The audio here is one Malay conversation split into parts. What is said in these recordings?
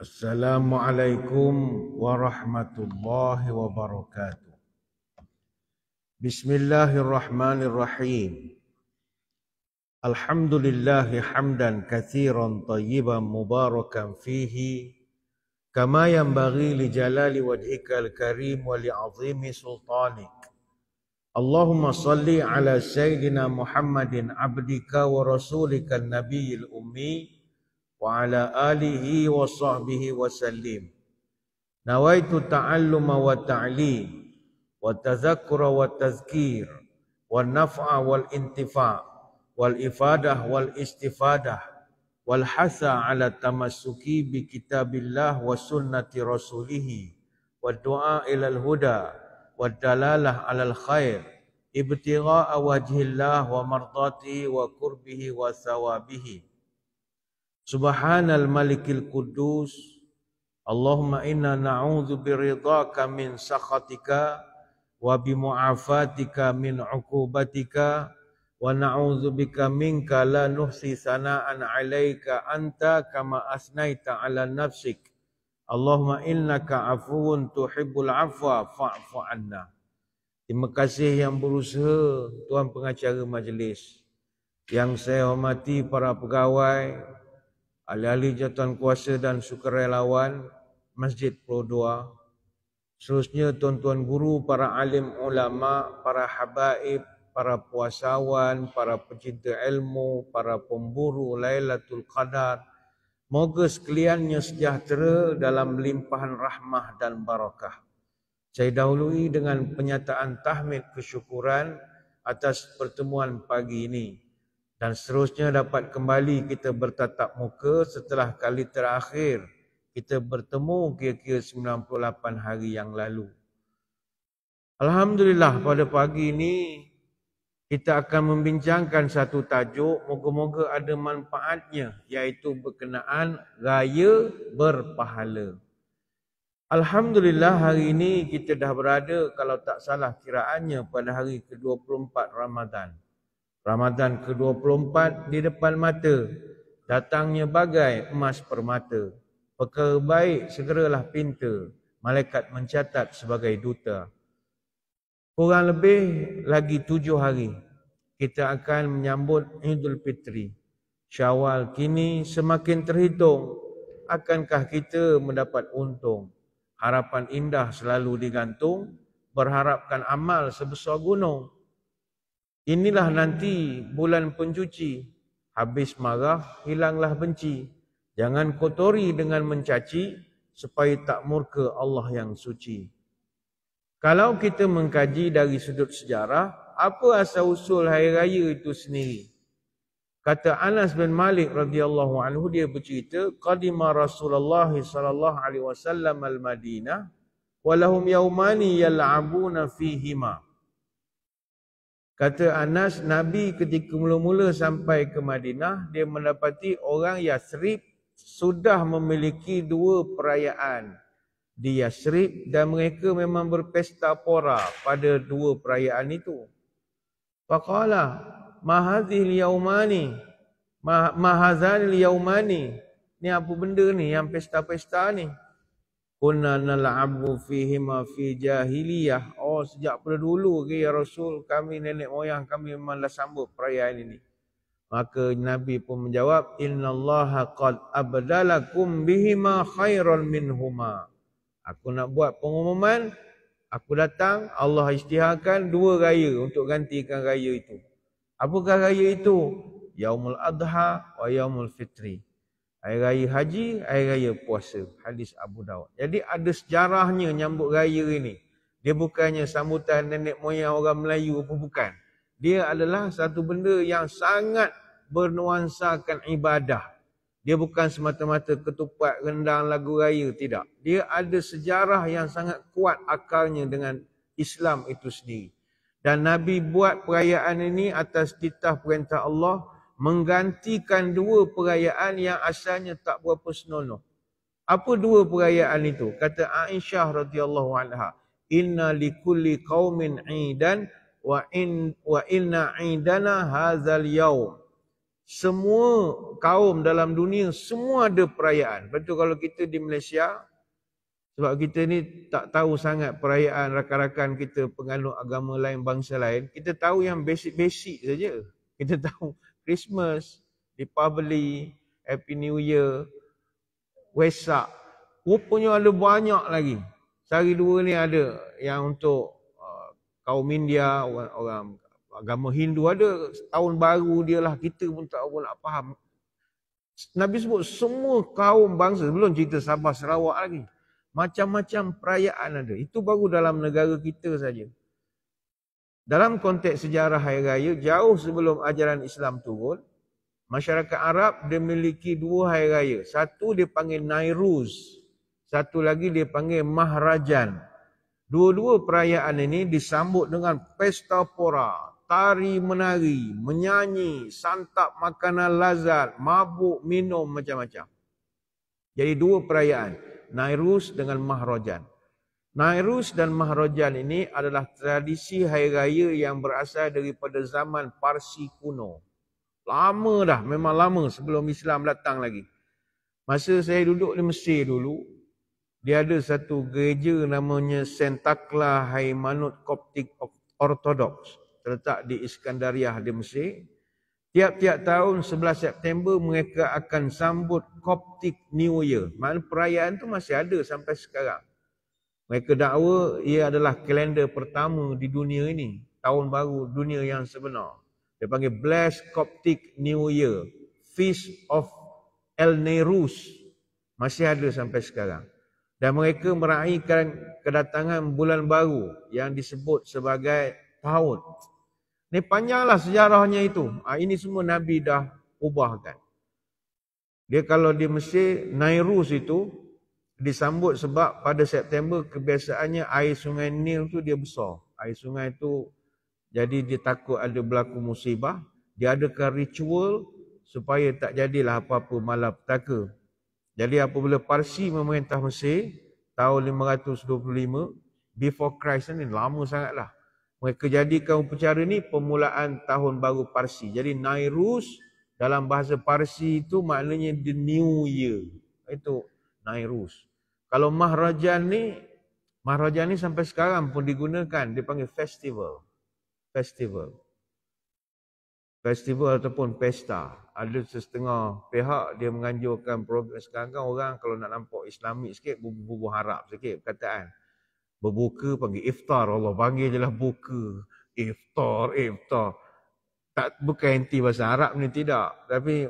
Assalamualaikum warahmatullahi wabarakatuh. Bismillahirrahmanirrahim. Alhamdulillahi hamdan katsiran tayyiban mubarakan fihi kama yanbaghi li jalali wajhikal karim wa li 'azimi sultanik. Allahumma salli ala sayyidina Muhammadin abdika wa rasulika nabiyil ummi wa ala alihi wa sahbihi wa sallim. Nawaitu ta'alluma wa ta'lim wa tazakkura wa tazkir wa naf'a wal intifa' wal ifadah wal istifadah wal hasa ala tamassuki bi kitabillah wa sunnati rasulih wa du'a ilal huda wa dalalah alal khair ibtigha'a wajhillah wa mardati wa qurbihi wa thawabihi. Subhanal malikil kudus. Allahumma inna na'udzu biridhaka min sakhatika wa bimu'afatika min 'uqubatika wa na'udzu bika minka la nuhsi sana'an 'alaika anta kama asnaita 'ala nafsik. Allahumma innaka 'afuwun tuhibbul 'afwa fa'fu 'anna. Terima kasih yang berusaha tuan pengacara majlis. Yang saya hormati para pegawai, ahli-ahli jawatan kuasa dan sukarelawan Masjid Pro 2, seterusnya tuan-tuan guru, para alim ulama, para habaib, para puasawan, para pecinta ilmu, para pemburu Lailatul Qadar. Moga sekaliannya sejahtera dalam limpahan rahmah dan barakah. Saya dahului dengan penyataan tahmid kesyukuran atas pertemuan pagi ini. Dan seterusnya dapat kembali kita bertatap muka setelah kali terakhir kita bertemu kira-kira 98 hari yang lalu. Alhamdulillah, pada pagi ini kita akan membincangkan satu tajuk, moga-moga ada manfaatnya, iaitu berkenaan raya berpahala. Alhamdulillah, hari ini kita dah berada, kalau tak salah kiraannya, pada hari ke-24 Ramadan. Ramadan ke-24 di depan mata, datangnya bagai emas permata. Perkara baik segeralah pinta, malaikat mencatat sebagai duta. Kurang lebih lagi 7 hari, kita akan menyambut Idul Fitri. Syawal kini semakin terhitung, akankah kita mendapat untung? Harapan indah selalu digantung, berharapkan amal sebesar gunung. Inilah nanti bulan pencuci, habis marah hilanglah benci. Jangan kotori dengan mencaci, supaya tak murka Allah yang suci. Kalau kita mengkaji dari sudut sejarah, apa asal usul hari raya itu sendiri? Kata Anas bin Malik radhiyallahu anhu, dia bercerita, qadima Rasulullah sallallahu alaihi wasallam al-Madinah wa lahum yaumani yal'abuna fihima. Kata Anas, Nabi ketika mula-mula sampai ke Madinah, dia mendapati orang Yathrib sudah memiliki 2 perayaan di Yathrib, dan mereka memang berpesta pora pada 2 perayaan itu. Faqala ma hadhil yaumani ma hadzanil yaumani, ni apa benda ni yang pesta-pesta ni? Kunna nal'abu fihima fi jahiliyah. Oh, sejak pada dulu ke ya Rasul, kami nenek moyang kami memanglah sambut perayaan ini. Maka Nabi pun menjawab, innallaha qad abdalakum bihima khairan minhuma. Aku nak buat pengumuman, aku datang, Allah isytiharkan 2 raya untuk gantikan raya itu. Apakah raya itu? Yaumul Adha wa Yaumul Fitri. Hari raya haji, hari raya puasa. Hadis Abu Dawud. Jadi ada sejarahnya nyambut raya ini. Dia bukannya sambutan nenek moyang orang Melayu apa bukan. Dia adalah satu benda yang sangat bernuansakan ibadah. Dia bukan semata-mata ketupat, rendang, lagu raya, tidak. Dia ada sejarah yang sangat kuat akarnya dengan Islam itu sendiri. Dan Nabi buat perayaan ini atas titah perintah Allah, menggantikan 2 perayaan yang asalnya tak berapa senonoh. Apa 2 perayaan itu? Kata Aisyah radhiyallahu anha, inna likulli qaumin 'idan wa inna 'idana hadzal yaum. Semua kaum dalam dunia, semua ada perayaan. Betul kalau kita di Malaysia, sebab kita ni tak tahu sangat perayaan rakan-rakan kita penganut agama lain, bangsa lain. Kita tahu yang basic-basic saja. Kita tahu Christmas, Deepavali, Happy New Year, Wesak. Rupanya ada banyak lagi. Sehari dua ni ada yang untuk kaum India, orang agama Hindu ada tahun baru dia lah. Kita pun tak apa nak faham. Nabi sebut semua kaum bangsa, belum cerita Sabah Sarawak lagi. Macam-macam perayaan ada. Itu baru dalam negara kita saja. Dalam konteks sejarah hari raya, jauh sebelum ajaran Islam turun, masyarakat Arab dia memiliki dua hari raya. Satu dia panggil Nairuz. Satu lagi dia panggil Mahrajan. Dua-dua perayaan ini disambut dengan pesta pora, tari menari, menyanyi, santap makanan lazat, mabuk, minum macam-macam. Jadi dua perayaan. Nairuz dengan Mahrajan. Nairuz dan Mahrajan ini adalah tradisi hari raya yang berasal daripada zaman Parsi kuno. Lama dah, memang lama sebelum Islam datang lagi. Masa saya duduk di Mesir dulu, dia ada satu gereja namanya Sentakla Haimanut Koptik Ortodoks. Terletak di Iskandariah di Mesir. Tiap-tiap tahun 11 September mereka akan sambut Coptic New Year. Maknanya perayaan tu masih ada sampai sekarang. Mereka dakwa ia adalah kalender pertama di dunia ini. Tahun baru dunia yang sebenar. Dia panggil Blessed Coptic New Year. Feast of El Neiruz. Masih ada sampai sekarang. Dan mereka meraihkan kedatangan bulan baru yang disebut sebagai Tahun. Ini panjanglah sejarahnya itu. Ini semua Nabi dah ubahkan. Dia kalau di Mesir, Nairuz itu disambut sebab pada September kebiasaannya air sungai Nil tu dia besar. Air sungai tu jadi dia takut ada berlaku musibah. Dia adakan ritual supaya tak jadilah apa-apa malapetaka. Jadi apabila Parsi memerintah Mesir tahun 525 before Christ ni lama sangatlah. Mereka jadikan upacara ni permulaan tahun baru Parsi. Jadi Nairuz dalam bahasa Parsi itu maknanya the new year. Itu Nairuz. Kalau Mahrajan ni sampai sekarang pun digunakan. Dia panggil festival. Festival ataupun pesta. Ada setengah pihak dia menganjurkan program sekarang kan orang kalau nak nampak Islamik sikit bubuh harap sikit perkataan. Berbuka panggil iftar. Allah panggil je lah buka. Iftar. Tak bukan anti bahasa Arab ni tidak. Tapi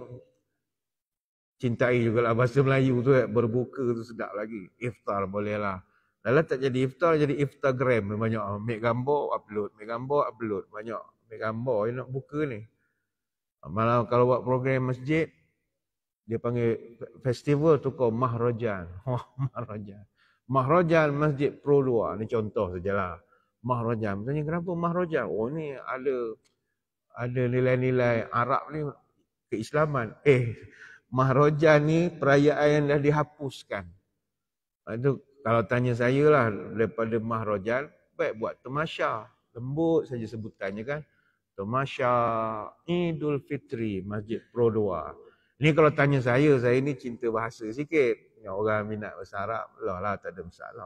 cintai jugalah bahasa Melayu tu. Berbuka tu sedap lagi. Iftar boleh lah. Dalam tak jadi iftar, jadi iftargram. Banyak ambil gambar, upload. Banyak ambil gambar yang nak buka ni. Malah kalau buat program masjid, dia panggil festival tu kau Mahrajan. Mahrajan. Mahrajan Masjid Pro 2. Ni contoh sajalah. Mahrajan. Tanya kenapa Mahrajan? Oh ni ada nilai-nilai Arab ni keislaman. Mahrajan ni perayaan yang dah dihapuskan. Itu kalau tanya saya lah daripada Mahrajan, baik buat tamasya. Lembut saja sebutannya kan. Tamasya Idul Fitri Masjid Pro 2. Ni kalau tanya saya ni cinta bahasa sikit. Yang orang minat bahasa Arab, lah tak ada masalah.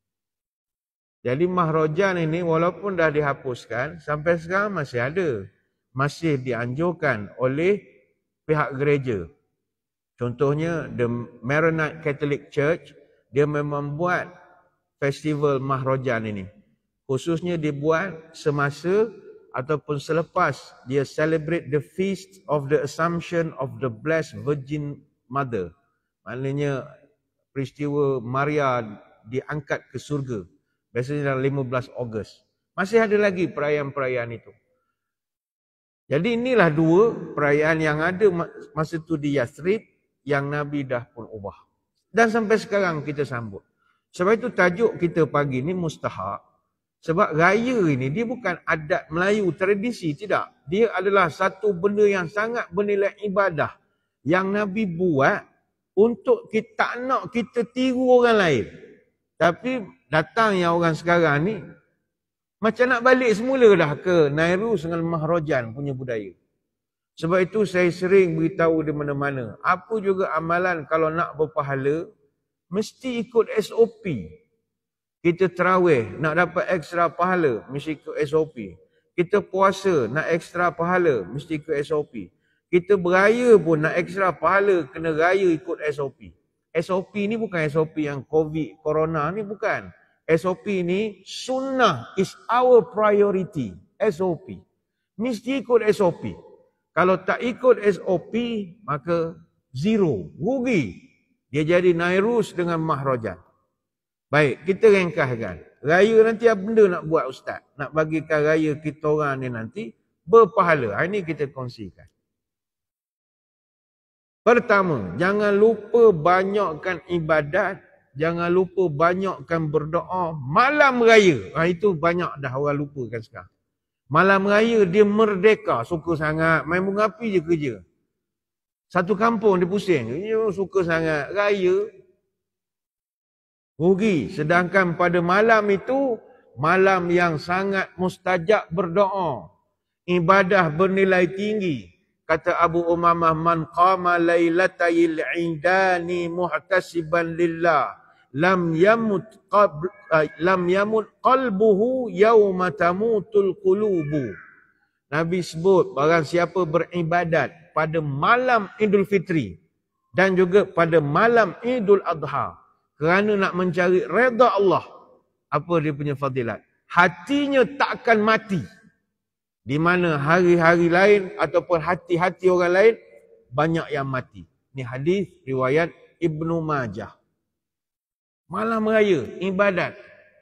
Jadi Mahrajan ini walaupun dah dihapuskan, sampai sekarang masih ada. Masih dianjurkan oleh pihak gereja. Contohnya, The Maronite Catholic Church, dia memang buat festival Mahrajan ini. Khususnya dibuat semasa ataupun selepas dia celebrate the feast of the Assumption of the Blessed Virgin Mother. Maknanya peristiwa Maria diangkat ke surga. Biasanya dalam 15 Ogos. Masih ada lagi perayaan-perayaan itu. Jadi inilah dua perayaan yang ada masa itu di Yathrib yang Nabi dah pun ubah. Dan sampai sekarang kita sambut. Sebab itu tajuk kita pagi ni mustahak. Sebab raya ini dia bukan adat Melayu, tradisi, tidak. Dia adalah satu benda yang sangat bernilai ibadah. Yang Nabi buat untuk kita tak nak kita tiru orang lain. Tapi datang yang orang sekarang ni macam nak balik semula dah ke Nairuz dengan Mahrajan punya budaya. Sebab itu saya sering beritahu di mana-mana. Apa juga amalan kalau nak berpahala, mesti ikut SOP. Kita tarawih, nak dapat ekstra pahala, mesti ikut SOP. Kita puasa, nak ekstra pahala, mesti ikut SOP. Kita beraya pun nak ekstra pahala, kena raya ikut SOP. SOP ni bukan SOP yang COVID, Corona ni bukan. SOP ni sunnah is our priority. SOP. Mesti ikut SOP. Kalau tak ikut SOP, maka zero. Rugi. Dia jadi Nairus dengan Mahrajan. Baik, kita ringkaskan. Raya nanti apa benda nak buat Ustaz? Nak bagikan raya kita orang ni nanti berpahala. Ini kita kongsikan. Pertama, jangan lupa banyakkan ibadat. Jangan lupa banyakkan berdoa malam raya. Itu banyak dah orang lupakan sekarang. Malam raya dia merdeka. Suka sangat. Main bunga api je kerja. Satu kampung dia pusing. Dia suka sangat. Raya. Rugi. Sedangkan pada malam itu, malam yang sangat mustajab berdoa. Ibadah bernilai tinggi. Kata Abu Umamah, man qama lailatayil indani muhtasiban lillah lam yamut qalbuhu yawma tamutul qulubu. Nabi sebut barang siapa beribadat pada malam Idul Fitri dan juga pada malam Idul Adha kerana nak mencari redha Allah, apa dia punya fadilat? Hatinya takkan mati. Di mana hari-hari lain ataupun hati-hati orang lain banyak yang mati. Ini hadis riwayat Ibnu Majah. Malam raya, ibadat.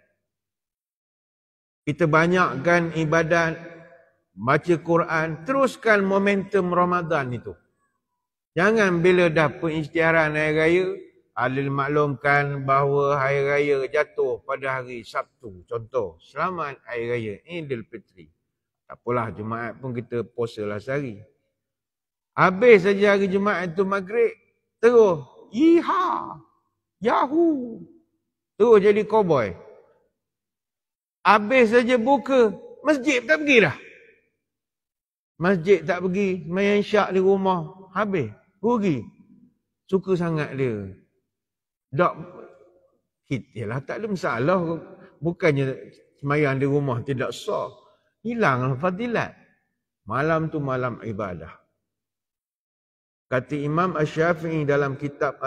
Kita banyakkan ibadat, baca Quran, teruskan momentum Ramadan itu. Jangan bila dah pengisytiharan hari raya, alil maklumkan bahawa hari raya jatuh pada hari Sabtu. Contoh, selamat hari raya Idul Fitri. Tak apalah, Jumaat pun kita puasalah sehari. Habis saja hari Jumaat itu maghrib, terus yiha, yahoo, terus jadi cowboy. Habis saja buka, masjid tak pergi dah. Masjid tak pergi, sembahyang syak di rumah, habis, rugi. Suka sangat dia. Tak, yalah, tak ada masalah. Bukannya sembahyang di rumah tidak sah. Hilanglah fadilat. Malam tu malam ibadah. Kata Imam Asy-Syafi'i dalam kitab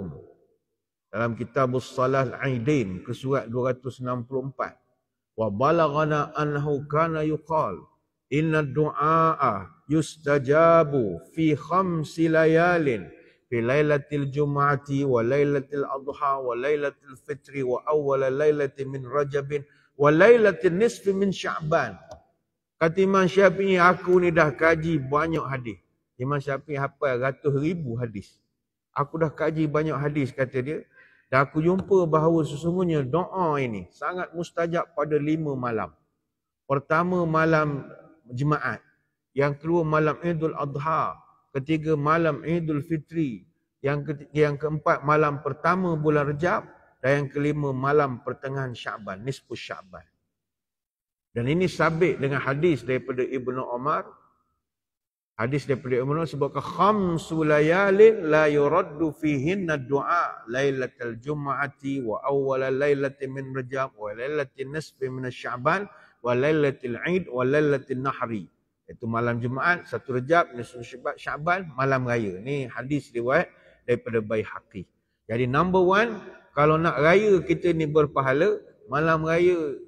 dalam kitab As-Salah Al-Aidain ke surat 264. Wa balaghana annahu kana yuqal inna du'a yustajabu fi 5 layalin fi lailatil jum'ati wa lailatil adha wa lailatil fitri wa awwal lailati min rajabin wa lailatil nisfi min sya'ban. Kata Imam Syafi'i, aku ni dah kaji banyak hadis. Imam Syafi'i hafal ratus ribu hadis. Aku dah kaji banyak hadis, kata dia. Dan aku jumpa bahawa sesungguhnya doa ini sangat mustajab pada 5 malam. Pertama malam Jumaat. Yang kedua malam Idul Adha. Ketiga malam Idul Fitri. Yang keempat malam pertama bulan Rejab. Dan yang kelima malam pertengahan Sya'ban, nisfu Sya'ban. Dan ini sabit dengan hadis daripada Ibnu Umar. Hadis daripada Ibnu Umar sebutkan 5 layalin la yuraddu fihinna du'a lailatul jum'ati wa awwal lailati min Rajab wa lailatin nisfi min Sya'ban wa lailatul Eid wa lailatul Nahri. Itu malam Jumaat, 1 Rajab, nisfu Sya'ban, malam raya. Ni hadis riwayat daripada Baihaqi. Jadi number 1, kalau nak raya kita ni berpahala, malam raya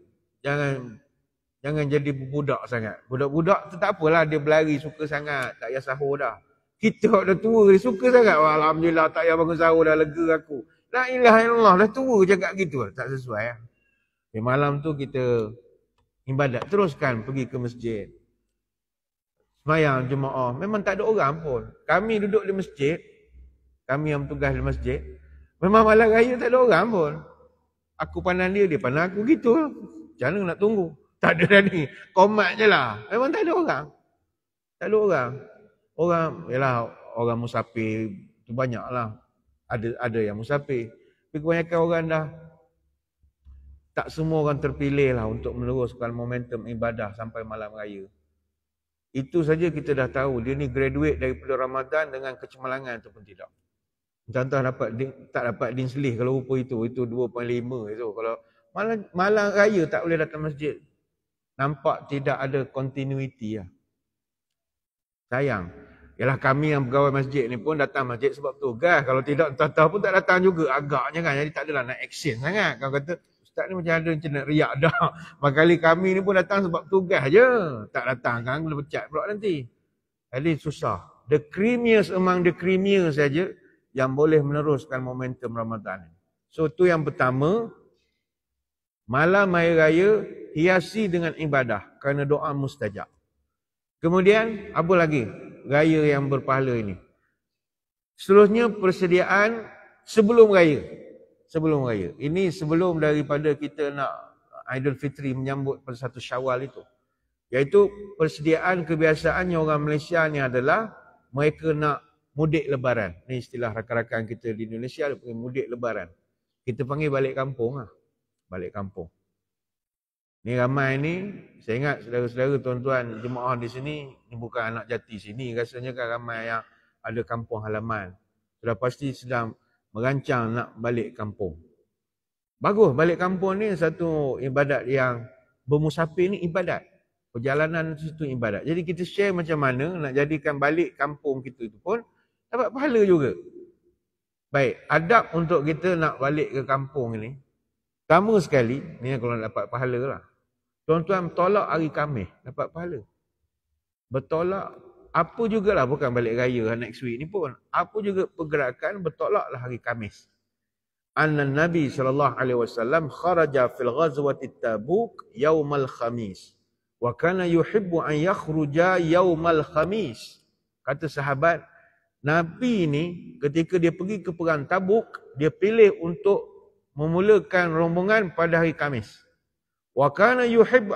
Jangan jadi budak sangat. Budak-budak tu tak apalah, dia berlari suka sangat, tak payah sahur dah. Kita dah tua, dia suka sangat. Alhamdulillah tak payah bangun sahur dah, lega aku. La ilaha illallah, dah tua cakap gitu. Tak sesuai ya. Di malam tu kita ibadat, teruskan pergi ke masjid. Sembahyang jemaah, memang tak ada orang pun. Kami duduk di masjid, kami yang bertugas di masjid, memang malam raya tak ada orang pun. Aku pandang dia, dia pandang aku gitu. Macam mana nak tunggu? Tak ada ni. Komat je lah. Memang tak ada orang. Tak ada orang. Orang, yalah, orang musafir tu banyak lah. Ada yang musafir. Tapi kebanyakan orang dah, tak semua orang terpilih lah untuk meneruskan momentum ibadah sampai malam raya. Itu saja kita dah tahu dia ni graduate daripada Ramadan dengan kecemerlangan ataupun tidak. Contoh tak dapat din selih kalau rupa itu 2.5 itu. Kalau malam raya tak boleh datang masjid. Nampak tidak ada continuity lah. Sayang. Yalah kami yang pegawai masjid ni pun datang masjid sebab tugas. Kalau tidak entah-entah pun tak datang juga. Agaknya kan. Jadi tak adalah nak action sangat. Kalau kata ustaz ni macam ada macam nak riak dah. Makali kami ni pun datang sebab tugas je. Tak datang kan boleh pecat pula nanti. Jadi susah. The creamiest among the creamier saja yang boleh meneruskan momentum Ramadan. So tu yang pertama. Malam hari raya hiasi dengan ibadah kerana doa mustajab. Kemudian apa lagi raya yang berpahala ini? Seterusnya persediaan sebelum raya. Sebelum raya. Ini sebelum daripada kita nak Aidilfitri menyambut pada 1 Syawal itu. Iaitu persediaan kebiasaannya orang Malaysia ni adalah mereka nak mudik lebaran. Ini istilah rakan-rakan kita di Indonesia dia panggil mudik lebaran. Kita panggil balik kampung lah. Balik kampung. Ni ramai ni, saya ingat saudara-saudara tuan-tuan jemaah di sini, ni bukan anak jati sini, rasanya kan ramai yang ada kampung halaman. Sudah pasti sedang merancang nak balik kampung. Bagus, balik kampung ni satu ibadat yang bermusafir ni ibadat. Perjalanan itu ibadat. Jadi kita share macam mana nak jadikan balik kampung kita itu pun dapat pahala juga. Baik, adab untuk kita nak balik ke kampung ni. Pertama sekali, ni kalau nak dapat pahala lah. Tuan-tuan bertolak hari Khamis, dapat pahala. Bertolak, apa jugalah, bukan balik raya next week ni pun. Apa juga pergerakan, bertolaklah hari Khamis. Anna Nabi SAW kharaja fil ghazwati Tabuk yaumal Khamis. Wa kana yuhibbu an yakhruja yaumal Khamis. Kata sahabat, Nabi ni ketika dia pergi ke perang Tabuk, dia pilih untuk memulakan rombongan pada hari Khamis. Wa kana yuhibbu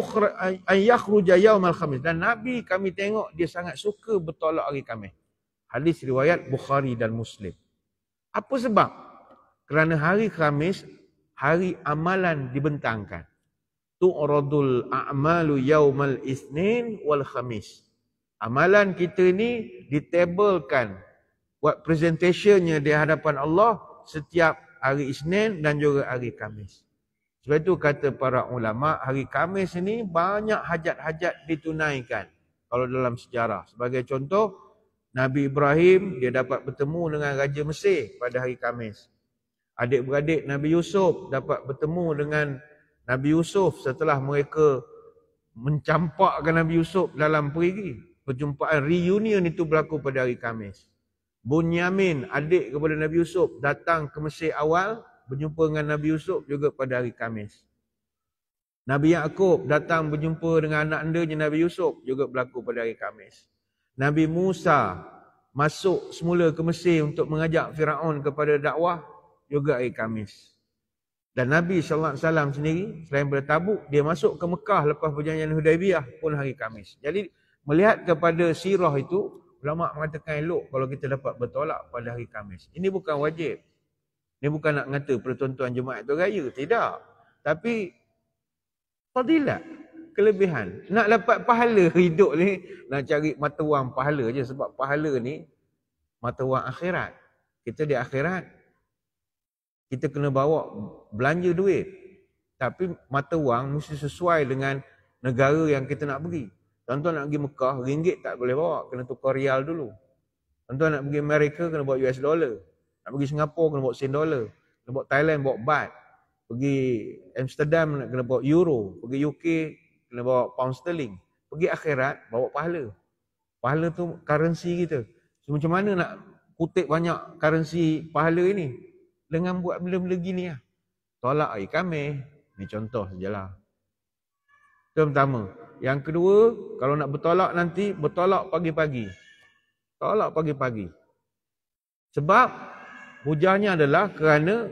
an yakhruja yaumal Khamis. Dan Nabi kami tengok dia sangat suka bertolak hari Khamis. Hadis riwayat Bukhari dan Muslim. Apa sebab? Kerana hari Khamis hari amalan dibentangkan. Tu'radul a'malu yaumal Isnin wal Khamis. Amalan kita ni ditabelkan, buat presentationnya di hadapan Allah setiap hari Isnin dan juga hari Khamis. Sebab itu kata para ulama, hari Khamis ini banyak hajat-hajat ditunaikan. Kalau dalam sejarah. Sebagai contoh, Nabi Ibrahim dia dapat bertemu dengan Raja Mesir pada hari Khamis. Adik-beradik Nabi Yusuf dapat bertemu dengan Nabi Yusuf setelah mereka mencampakkan Nabi Yusuf dalam perigi. Perjumpaan reunion itu berlaku pada hari Khamis. Bunyamin, adik kepada Nabi Yusuf, datang ke Mesir awal, berjumpa dengan Nabi Yusuf juga pada hari Khamis. Nabi Yaakob datang berjumpa dengan anak andanya Nabi Yusuf, juga berlaku pada hari Khamis. Nabi Musa masuk semula ke Mesir untuk mengajak Firaun kepada dakwah, juga hari Khamis. Dan Nabi SAW sendiri, selain pada Tabuk, dia masuk ke Mekah lepas perjanjian Hudaibiyah pun hari Khamis. Jadi, melihat kepada sirah itu, ulama mengatakan elok kalau kita dapat bertolak pada hari Khamis. Ini bukan wajib. Ini bukan nak ngata pada tuan-tuan jemaat tu raya. Tidak. Tapi, fadilat, kelebihan. Nak dapat pahala hidup ni, nak cari mata wang pahala je. Sebab pahala ni, mata wang akhirat. Kita di akhirat, kita kena bawa belanja duit. Tapi mata wang mesti sesuai dengan negara yang kita nak pergi. Tuan-tuan nak pergi Mekah, ringgit tak boleh bawa. Kena tukar rial dulu. Tuan-tuan nak pergi Amerika, kena bawa US dollar. Nak pergi Singapura, kena bawa sen dollar. Kena bawa Thailand, bawa baht. Pergi Amsterdam, kena bawa euro. Pergi UK, kena bawa pound sterling. Pergi akhirat, bawa pahala. Pahala tu currency kita. So, macam mana nak kutip banyak currency pahala ini? Dengan buat benda-benda gini lah. Tolak hari Khamis. Ini contoh sajalah. Itu yang pertama. Yang kedua, kalau nak bertolak nanti, bertolak pagi-pagi. Tolak pagi-pagi. Sebab hujahnya adalah kerana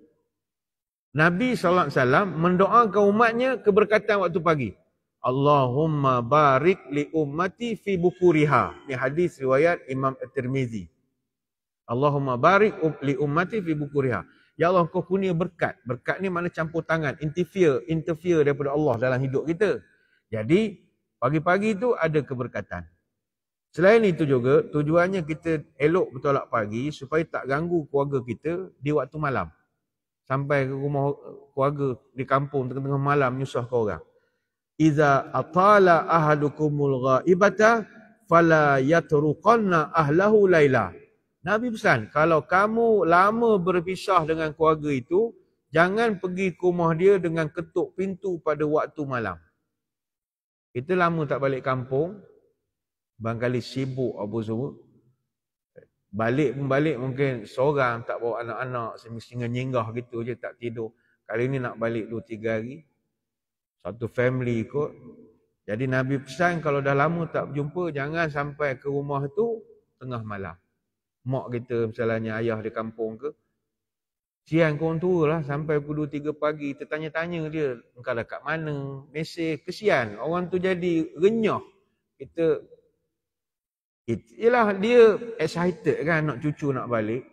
Nabi SAW mendoakan umatnya keberkatan waktu pagi. Allahumma barik li ummati fi bukuriha. Ini hadis riwayat Imam At-Tirmizi. Allahumma barik li ummati fi bukuriha. Ya Allah, kau kurnia berkat. Berkat ni mana campur tangan, interfere daripada Allah dalam hidup kita. Jadi Pagi-pagi tu ada keberkatan. Selain itu juga, tujuannya kita elok bertolak pagi supaya tak ganggu keluarga kita di waktu malam. Sampai ke rumah keluarga di kampung tengah-tengah malam nyusah ke orang. Iza atala ahadukumul ghaibata fala yatruqanna ahlahu laila. Nabi pesan, kalau kamu lama berpisah dengan keluarga itu, jangan pergi ke rumah dia dengan ketuk pintu pada waktu malam. Kita lama tak balik kampung, barangkali sibuk apa semua. Balik mungkin seorang, tak bawa anak-anak, semestinya nyinggah gitu je, tak tidur. Kali ni nak balik 2-3 hari. Satu family ikut. Jadi Nabi pesan kalau dah lama tak berjumpa, jangan sampai ke rumah tu tengah malam. Mak kita misalnya ayah di kampung ke, siang korang tua lah sampai pukul 2-3 pagi, kita tanya-tanya dia, engkau dah kat mana, mesej, kesian. Orang tu jadi renyah. Yelah dia excited kan nak cucu nak balik.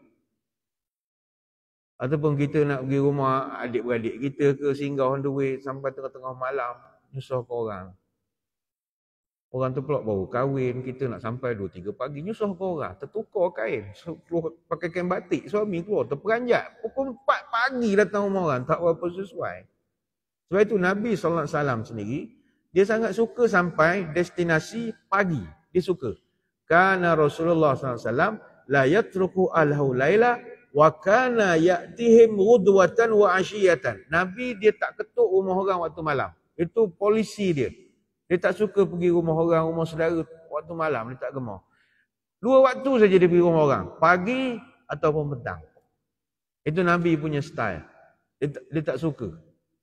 Ataupun kita nak pergi rumah adik-beradik kita ke, singgah on the way sampai tengah-tengah malam, nyusah ke orang. Orang tu pula baru kahwin, kita nak sampai 2-3 pagi, nyusah ke orang. Tertukar kain, keluar pakai kain batik, suami keluar terperanjat. Pukul 4 pagi datang rumah orang, tak berapa sesuai. Sebab itu Nabi SAW sendiri, dia sangat suka sampai destinasi pagi. Dia suka. Kana Rasulullah SAW la yatruku alhu laila wa kana ya'tihim ghudwatan wa ashiyatan. Nabi dia tak ketuk rumah orang waktu malam. Itu polisi dia. Dia tak suka pergi rumah orang, rumah saudara waktu malam. Dia tak gemar. 2 waktu saja dia pergi rumah orang. Pagi ataupun petang. Itu Nabi punya style. Dia tak suka.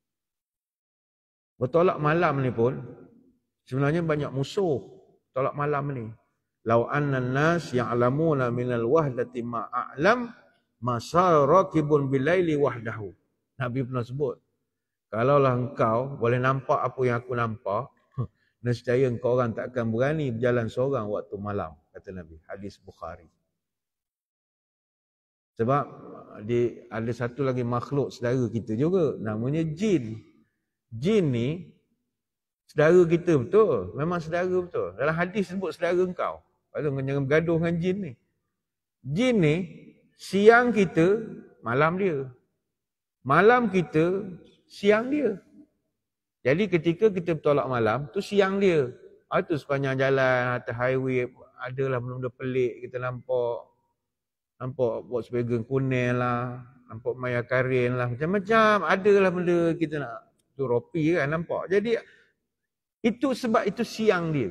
Bertolak malam ni pun, sebenarnya banyak musuh. Tolak malam ni. Lau anna nas ya'lamuna minal wahdati ma'a'lam masarakibun bilaili wahdahu. Nabi pernah sebut. Kalaulah engkau boleh nampak apa yang aku nampak, nescaya engkau orang tak akan berani berjalan seorang waktu malam, kata Nabi. Hadis Bukhari. Sebab ada satu lagi makhluk saudara kita juga, namanya jin. Jin ni saudara kita betul, memang saudara betul. Dalam hadis sebut saudara engkau. Lepas tu jangan bergaduh dengan jin ni. Jin ni siang kita, malam dia. Malam kita, siang dia. Jadi ketika kita bertolak malam, tu siang dia. Itu sepanjang jalan, atas highway, adalah benda-benda pelik kita nampak. Nampak Volkswagen kuning lah, nampak Maya Karin lah, macam-macam. Adalah benda kita nak, tu ropi kan nampak. Jadi, itu sebab itu siang dia.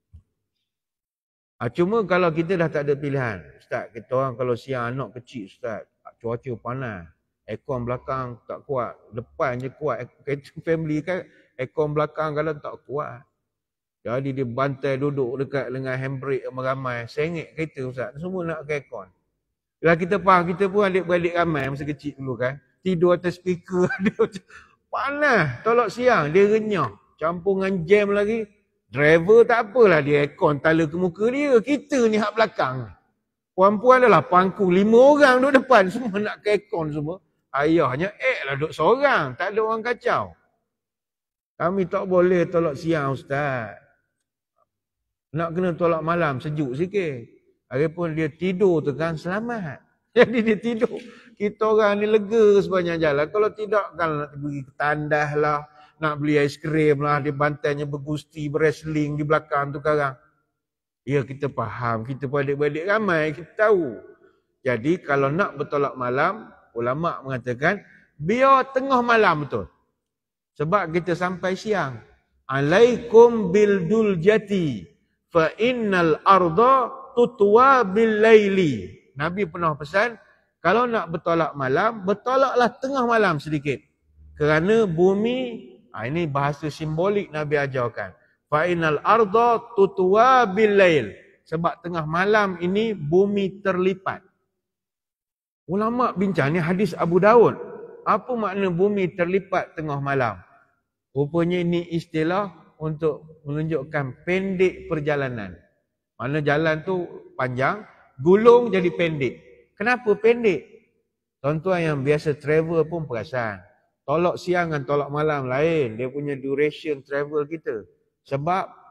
Cuma kalau kita dah tak ada pilihan. Ustaz, kita orang kalau siang anak kecil, Ustaz, cuaca panas. Aircon belakang tak kuat. Depan je kuat. Family kan, aircon belakang kadang tak kuat. Jadi dia bantai duduk dekat dengan handbrake ramai-ramai. Sengit kereta Ustaz. Semua nak ke aircon. Kalau kita faham, kita pun adik-beradik ramai masa kecil dulu kan. Tidur atas speaker. Panas. Tolak siang. Dia renyah. Campur dengan jam lagi. Driver tak apalah dia aircon tala ke muka dia. Kita ni hak belakang. Puan-puan adalah pangku 5 orang duduk depan. Semua nak ke aircon semua. Ayahnya lah duduk seorang. Tak ada orang kacau. Kami tak boleh tolak siang Ustaz. Nak kena tolak malam sejuk sikit. Lagipun dia tidur tu kan selamat. Jadi dia tidur. Kita orang ni lega sepanjang jalan. Kalau tidak kan nak pergi ke tandas lah. Nak beli aiskrim lah, dia bantainya bergusti, wrestling di belakang tu sekarang. Ya kita faham, kita pun adik-beradik ramai, kita tahu. Jadi kalau nak bertolak malam, ulama' mengatakan, biar tengah malam betul. Sebab kita sampai siang. Alaikum bil duljati, fa innal arda tutwa bil laili. Nabi pernah pesan, kalau nak bertolak malam, bertolaklah tengah malam sedikit. Kerana bumi, ini bahasa simbolik Nabi ajarkan. Fa'inal arda tutwa bil lail. Sebab tengah malam ini bumi terlipat. Ulama bincang ni hadis Abu Daud. Apa makna bumi terlipat tengah malam? Rupanya ini istilah untuk menunjukkan pendek perjalanan. Mana jalan tu panjang, gulung jadi pendek. Kenapa pendek? Tuan-tuan yang biasa travel pun perasan. Tolak siang dan tolak malam lain. Dia punya duration travel kita. Sebab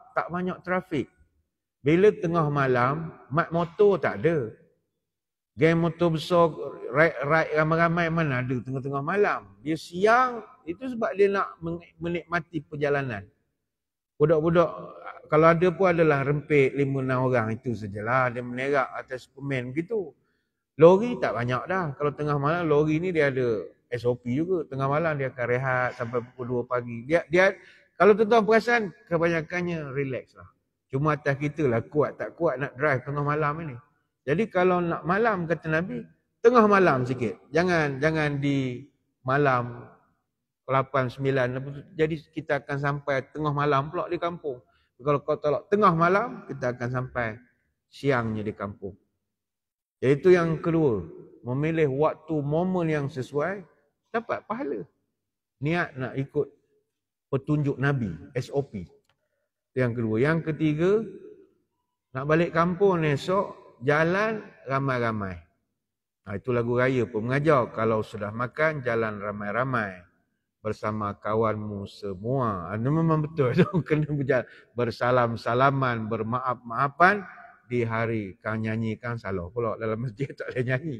tak banyak trafik. Bila tengah malam, mat motor tak ada. Geng motor besar, ride ramai-ramai mana ada tengah-tengah malam. Dia siang, itu sebab dia nak menikmati perjalanan. Budak-budak, kalau ada pun adalah rempit 5-6 orang, itu sajalah. Dia menerak atas Superman begitu. Lori tak banyak dah. Kalau tengah malam, lori ni dia ada SOP juga. Tengah malam dia akan rehat sampai pukul 2 pagi. Dia kalau tuan-tuan perasan, kebanyakannya relax lah. Cuma atas kita lah kuat tak kuat nak drive tengah malam ini. Jadi kalau nak malam, kata Nabi, tengah malam sikit. Jangan di malam 8, 9. Jadi kita akan sampai tengah malam pula di kampung. Kalau kau tolak tengah malam, kita akan sampai siangnya di kampung. Jadi itu yang kedua. Memilih waktu, momen yang sesuai, dapat pahala. Niat nak ikut petunjuk Nabi, SOP. Itu yang kedua. Yang ketiga, nak balik kampung esok, jalan ramai-ramai. Itu lagu raya pun mengajar. Kalau sudah makan, jalan ramai-ramai. Bersama kawanmu semua. Itu memang betul. Kena berjalan. Bersalam-salaman, bermaaf-maafan. Di hari kau nyanyikan salah pula. Dalam masjid tak boleh nyanyi.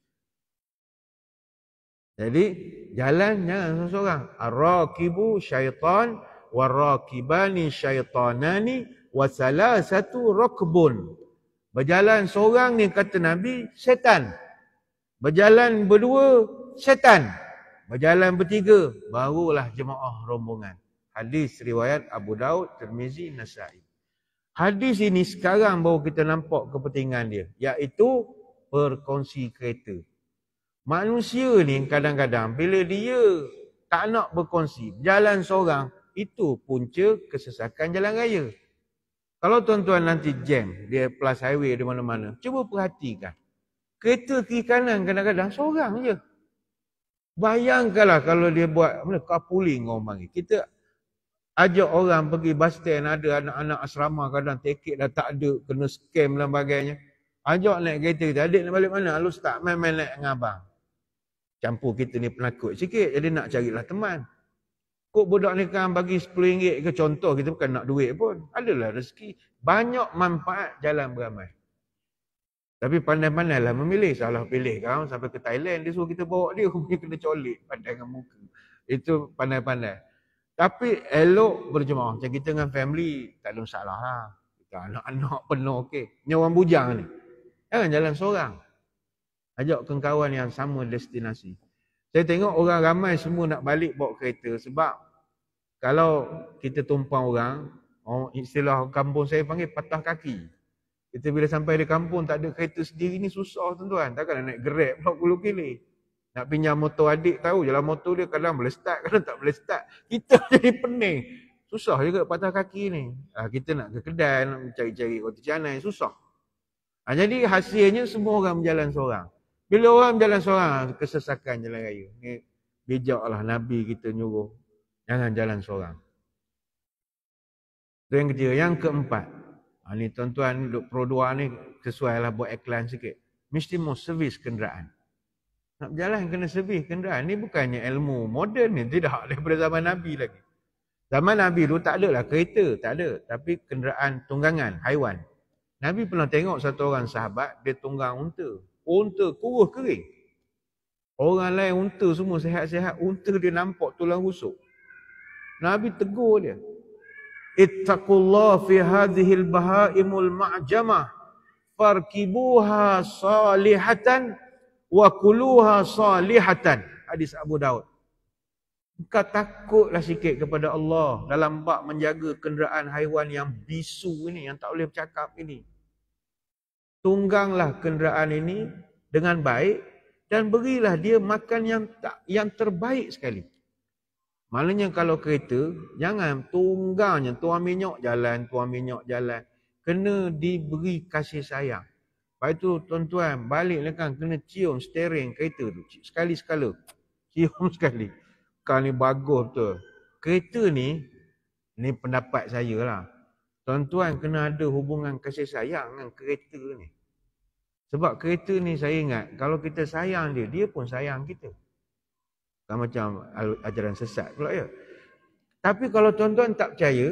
Jadi, jalan jangan seorang-seorang. Ar-rakibu syaitan, war-rakibani syaitanani, wa salasatu rakbun. Berjalan seorang ni kata Nabi, setan. Berjalan berdua, setan. Berjalan bertiga, barulah jemaah rombongan. Hadis riwayat Abu Daud, Tirmizi, Nasa'i. Hadis ini sekarang baru kita nampak kepentingan dia, iaitu berkongsi kereta. Manusia ni kadang-kadang bila dia tak nak berkongsi, jalan seorang, itu punca kesesakan jalan raya. Kalau tuan-tuan nanti jam, dia plus highway di mana-mana, cuba perhatikan. Kereta kiri kanan kadang-kadang seorang je. Bayangkanlah kalau dia buat carpooling orang panggil. Kita ajak orang pergi bus stand, ada anak-anak asrama kadang tiket dah tak ada, kena scam dan sebagainya. Ajak naik kereta kita, adik nak balik mana? Lu start main-main naik dengan abang. Campur kita ni penakut sikit, jadi nak carilah teman. Kok budak ni kan bagi RM10 ke contoh, kita bukan nak duit pun. Adalah rezeki. Banyak manfaat jalan beramai. Tapi pandai-pandailah memilih. Salah pilih kan sampai ke Thailand, dia suruh kita bawa dia, punya kena colik pandai dengan muka. Itu pandai-pandai. Tapi elok berjemaah. Macam kita dengan family, tak ada masalah lah. Kita anak-anak penuh, okey. Ni orang bujang ni. Jangan jalan seorang. Ajak kawan yang sama destinasi. Saya tengok orang ramai semua nak balik bawa kereta. Sebab kalau kita tumpang orang, istilah kampung saya panggil patah kaki. Kita bila sampai di kampung tak ada kereta sendiri ni susah tuan-tuan. Takkan nak naik Grab pula 10 kili. Nak pinjam motor adik tahu jalan motor dia kadang boleh start, kadang tak boleh start. Kita jadi pening. Susah juga patah kaki ni. Kita nak ke kedai, nak cari-cari roti canai, susah. Jadi hasilnya semua orang berjalan seorang. Bila orang berjalan seorang, kesesakan jalan raya. Ni bijaklah Nabi kita nyuruh. Jangan jalan seorang. Itu yang ketiga. Yang keempat. Ni tuan-tuan duk Pro 2 ni sesuai lah buat iklan sikit. Mesti mau servis kenderaan. Nak berjalan kena servis kenderaan. Ni bukannya ilmu moden ni. Tidak daripada zaman Nabi lagi. Zaman Nabi dulu tak ada lah kereta. Tak ada. Tapi kenderaan tunggangan, haiwan. Nabi pernah tengok satu orang sahabat, dia tunggang unta. Unta kurus kering. Orang lain unta semua sihat-sihat. Unta dia nampak tulang rusuk. Nabi tegur dia. Ittaqullah fi hadhil bahaimul ma'jamah. Farkibuha salihatan wa kuluha salihatan. Hadis Abu Daud. Engkau takutlah sikit kepada Allah dalam bab menjaga kenderaan haiwan yang bisu ini, yang tak boleh bercakap ini. Tungganglah kenderaan ini dengan baik dan berilah dia makan yang terbaik sekali. Maknanya kalau kereta, jangan tunggangnya, tuang minyak jalan. Kena diberi kasih sayang. Lepas itu tuan-tuan, baliklah kan kena cium steering kereta tu. Sekali-sekala. Cium sekali. Kau ni bagus betul. Kereta ni pendapat saya lah. Tuan-tuan kena ada hubungan kasih sayang dengan kereta ni. Sebab kereta ni saya ingat, kalau kita sayang dia, dia pun sayang kita. Kan macam ajaran sesat pula ya. Tapi kalau tuan-tuan tak percaya,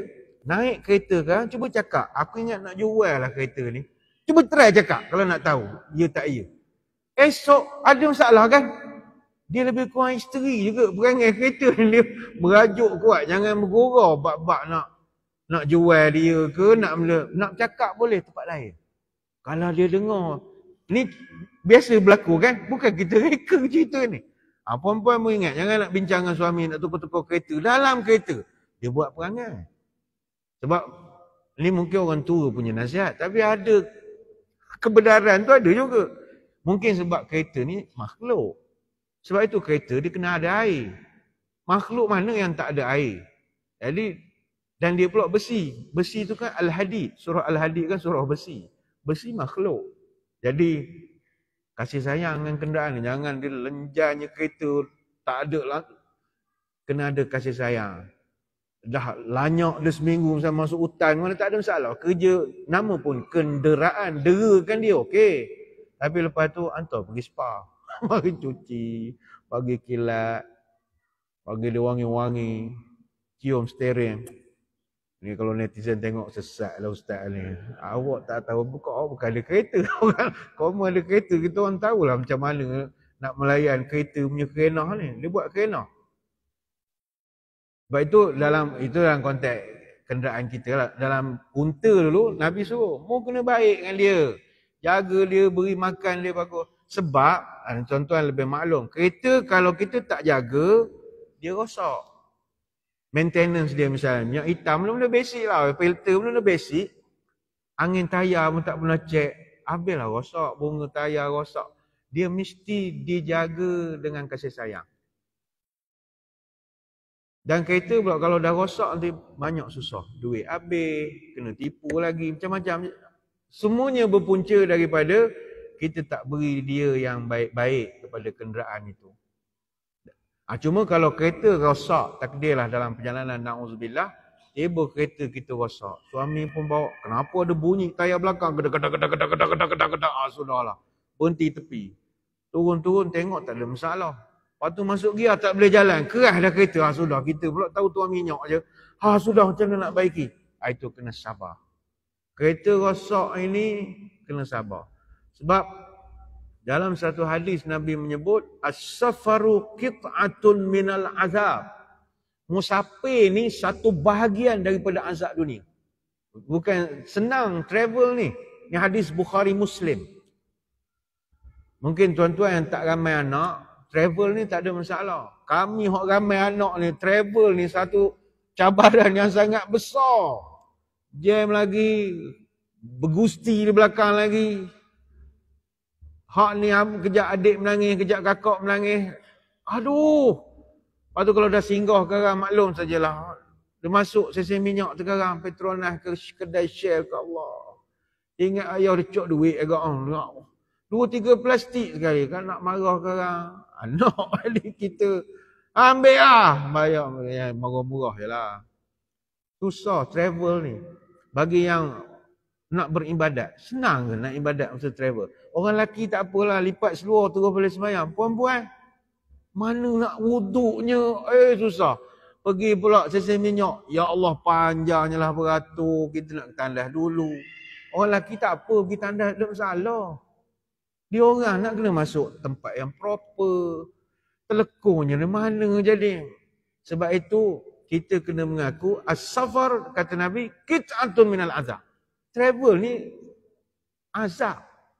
Naik kereta kan, cuba cakap, aku ingat nak jual lah kereta ni. Cuba try cakap kalau nak tahu, ya tak ya. Esok ada masalah kan? Dia lebih kurang isteri juga perangai kereta ni. Dia merajuk kuat, jangan bergurau bab-bab nak jual dia ke, nak cakap boleh tempat lain. Kalau dia dengar, ni biasa berlaku kan? Bukan kita reka cerita ni. Perempuan pun ingat, jangan nak bincang dengan suami, nak tukar-tukar kereta. Dalam kereta, dia buat perangai. Sebab ni mungkin orang tua punya nasihat, tapi ada kebenaran tu ada juga. Mungkin sebab kereta ni makhluk. Sebab itu kereta dia kena ada air. Makhluk mana yang tak ada air? Jadi, dan dia pula besi. Besi tu kan Al-Hadid. Surah Al-Hadid kan surah besi. Besi makhluk. Jadi, kasih sayang dengan kenderaan ni. Jangan dia lenjanya kereta, tak ada lah. Kena ada kasih sayang. Dah lanyak dia seminggu misalnya masuk hutan, mana tak ada masalah. Kerja, nama pun kenderaan, derakan dia okey. Tapi lepas tu hantar pergi spa. Bagi cuci, bagi kilat, bagi dia wangi-wangi, cium steering. Ni kalau netizen tengok sesat lah ustaz ni. Awak tak tahu, bukan ada kereta. Kau ada kereta, kita orang tahulah macam mana nak melayan kereta punya kerenah ni. Dia buat kerenah. Sebab itu dalam konteks kenderaan kita lah. Dalam unta dulu, Nabi suruh, mu kena baik dengan dia. Jaga dia, beri makan dia bagus. Sebab, tuan-tuan lebih maklum, kereta kalau kita tak jaga, dia rosak. Maintenance dia misalnya, minyak hitam benda-benda basic lah. Filter benda-benda basic. Angin tayar pun tak pernah cek. Habislah rosak, bunga tayar rosak. Dia mesti dijaga dengan kasih sayang. Dan kereta pula kalau dah rosak nanti banyak susah. Duit habis, kena tipu lagi, macam-macam. Semuanya berpunca daripada kita tak beri dia yang baik-baik kepada kenderaan itu. Cuma kalau kereta rosak, takdirlah dalam perjalanan, na'udzubillah, tiba kereta kita rosak. Suami pun bawa, kenapa ada bunyi tayar belakang, kedak-kedak, sudahlah. Berhenti tepi. Turun-turun tengok tak ada masalah. Lepas tu masuk gear tak boleh jalan. Keras dah kereta. Sudah. Kita pula tahu tuang minyak je. Sudah macam mana nak baiki. Itu kena sabar. Kereta rosak ini kena sabar. Sebab dalam satu hadis Nabi menyebut as-safaru qit'atun minal azab. Musafir ni satu bahagian daripada azab dunia. Bukan senang travel ni. Ni hadis Bukhari Muslim. Mungkin tuan-tuan yang tak ramai anak, travel ni tak ada masalah. Kami hok ramai anak ni, travel ni satu cabaran yang sangat besar. Jam lagi, bergusti di belakang lagi. Hak ni kejap adik menangis, kejap kakak menangis. Aduh. Lepas tu kalau dah singgah sekarang, maklum sajalah. Dia masuk sesi minyak sekarang, Petronas ke kedai Shell ke Allah. Ingat ayah dia cok duit agak. 2-3 plastik sekali kan nak marah sekarang. Anak balik kita ambil lah. Bayar murah-murah je lah. Susah travel ni. Bagi yang nak beribadat. Senang ke nak ibadat masa travel? Orang lelaki tak apalah. Lipat seluar terus boleh sembahyang. Puan-puan, mana nak wuduknya? Susah. Pergi pula sesi minyak. Ya Allah, panjangnya lah beratur. Kita nak tandas dulu. Orang lelaki tak apa. Pergi tandas tak masalah. Dia orang nak kena masuk tempat yang proper. Telekonnya di mana jadi. Sebab itu kita kena mengaku as-safar, kata Nabi, qit'atun minal azab. Travel ni azab.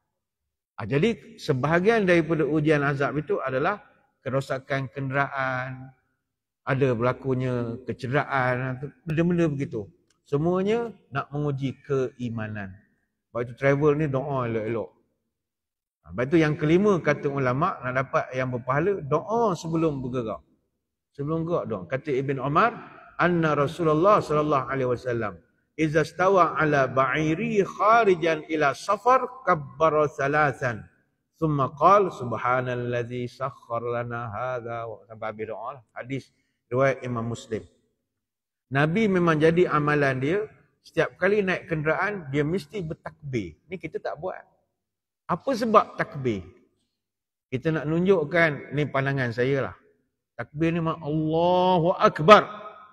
Jadi sebahagian daripada ujian azab itu adalah kerosakan kenderaan, ada berlakunya kecederaan, benda-benda begitu. Semuanya nak menguji keimanan. Sebab itu travel ni doa elok-elok. Sebab itu yang kelima kata ulama' nak dapat yang berpahala, doa sebelum bergerak. Sebelum gerak doa. Kata Ibn Umar, anna Rasulullah sallallahu alaihi wasallam idza stawa ala ba'iri kharijan ila safar kabbara thalathan thumma qala subhanallazi sakhkhara lana hadza wa sampai doa lah. Hadis riwayat Imam Muslim. Nabi memang jadi amalan dia, setiap kali naik kenderaan dia mesti bertakbir. Ni kita tak buat. Apa sebab takbir? Kita nak tunjukkan, ni pandangan saya lah. Takbir ni Allahu Akbar.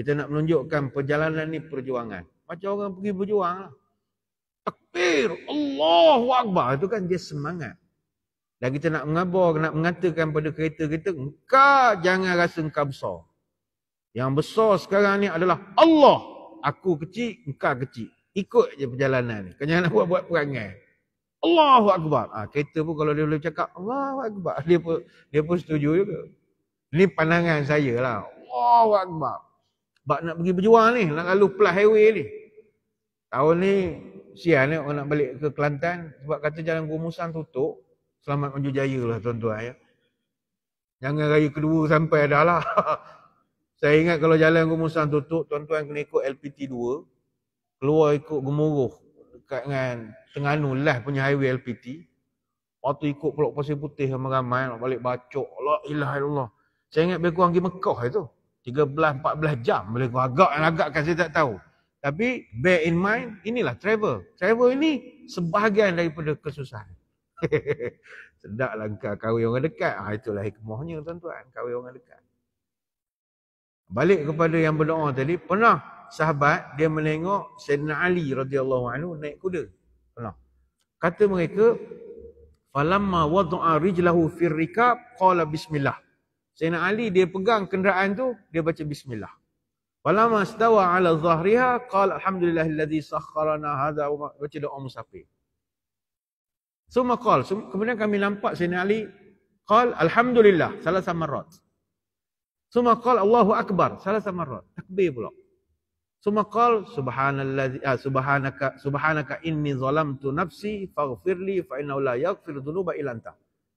Kita nak menunjukkan perjalanan ni perjuangan. Macam orang pergi berjuang lah. Takbir, Allahu Akbar. Itu kan dia semangat. Dan kita nak mengabar, nak mengatakan pada kereta kita, engkau jangan rasa engkau besar. Yang besar sekarang ni adalah Allah. Aku kecil, engkau kecil. Ikut je perjalanan ni. Kau jangan buat perangai. Allahu Akbar. Kereta pun kalau dia boleh cakap Allahu Akbar, dia pun setuju juga. Ini pandangan saya lah. Allahu Akbar. Sebab nak pergi berjuang ni, nak lalu plus highway ni. Tahun ni, sian ni orang nak balik ke Kelantan. Sebab kata jalan Gumusan tutup. Selamat maju jaya lah tuan-tuan ya. Jangan raya kedua sampai dah lah. Saya ingat kalau jalan Gumusan tutup, tuan-tuan kena ikut LPT 2. Keluar ikut Gemuruh. Dekat dengan Terengganu lah punya highway LPT. Waktu ikut Pulau Pasir Putih ramai-ramai nak balik bacok. La ilaha illallah. Saya ingat lebih kurang pergi Mekah itu. 13-14 jam. Boleh agak-agakkan saya tak tahu. Tapi bear in mind, inilah travel. Travel ini sebahagian daripada kesusahan. Sedaplah engkau kahwin orang dekat. Itulah hikmahnya tuan-tuan. Kahwin orang dekat. Balik kepada yang berdoa tadi. Pernah sahabat dia menengok Sayyidina Ali radhiyallahu anhu naik kuda. Pernah. Kata mereka, falamma wada'a rijlahu fir rikab qala bismillah. Sayyidina Ali dia pegang kenderaan tu, dia baca bismillah. Falamma stawa ala dhahriha qala alhamdulillahilladzi sakharana hadza wa baca doa musafir. Summa qala, kemudian kami nampak Sayyidina Ali qala alhamdulillah salasa marrat. Summa qala Allahu akbar salasa marrat. Takbir pula. Summa qala subhanaka inni zalamtu nafsi faghfirli fa innahu la yaghfiru dzunuba illa anta.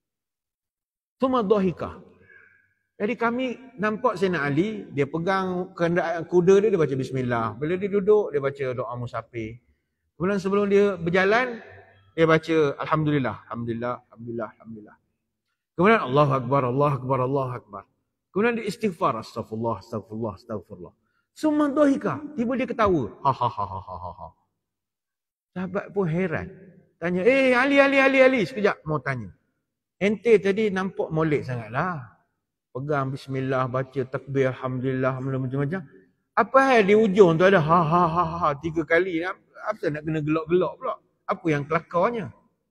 Summa dhahika. Jadi kami nampak Sayyidina Ali, dia pegang kenderaan kuda dia baca bismillah. Bila dia duduk, dia baca doa musafir. Kemudian sebelum dia berjalan, dia baca alhamdulillah, alhamdulillah, alhamdulillah, alhamdulillah. Kemudian Allahu akbar, Allahu akbar, Allahu akbar. Kemudian dia istighfar, astagfirullah, astagfirullah, astagfirullah. Summa dhahika, tiba dia ketawa. Ha ha ha ha ha ha. Sahabat pun heran. Tanya, Ali, sekejap mau tanya. Ente tadi nampak molek sangatlah. Pegang bismillah, baca takbir, alhamdulillah, macam-macam. Apa hal di ujung tu ada ha ha ha ha 3 kali. Apa nak kena gelak-gelak pula? Apa yang kelakarnya?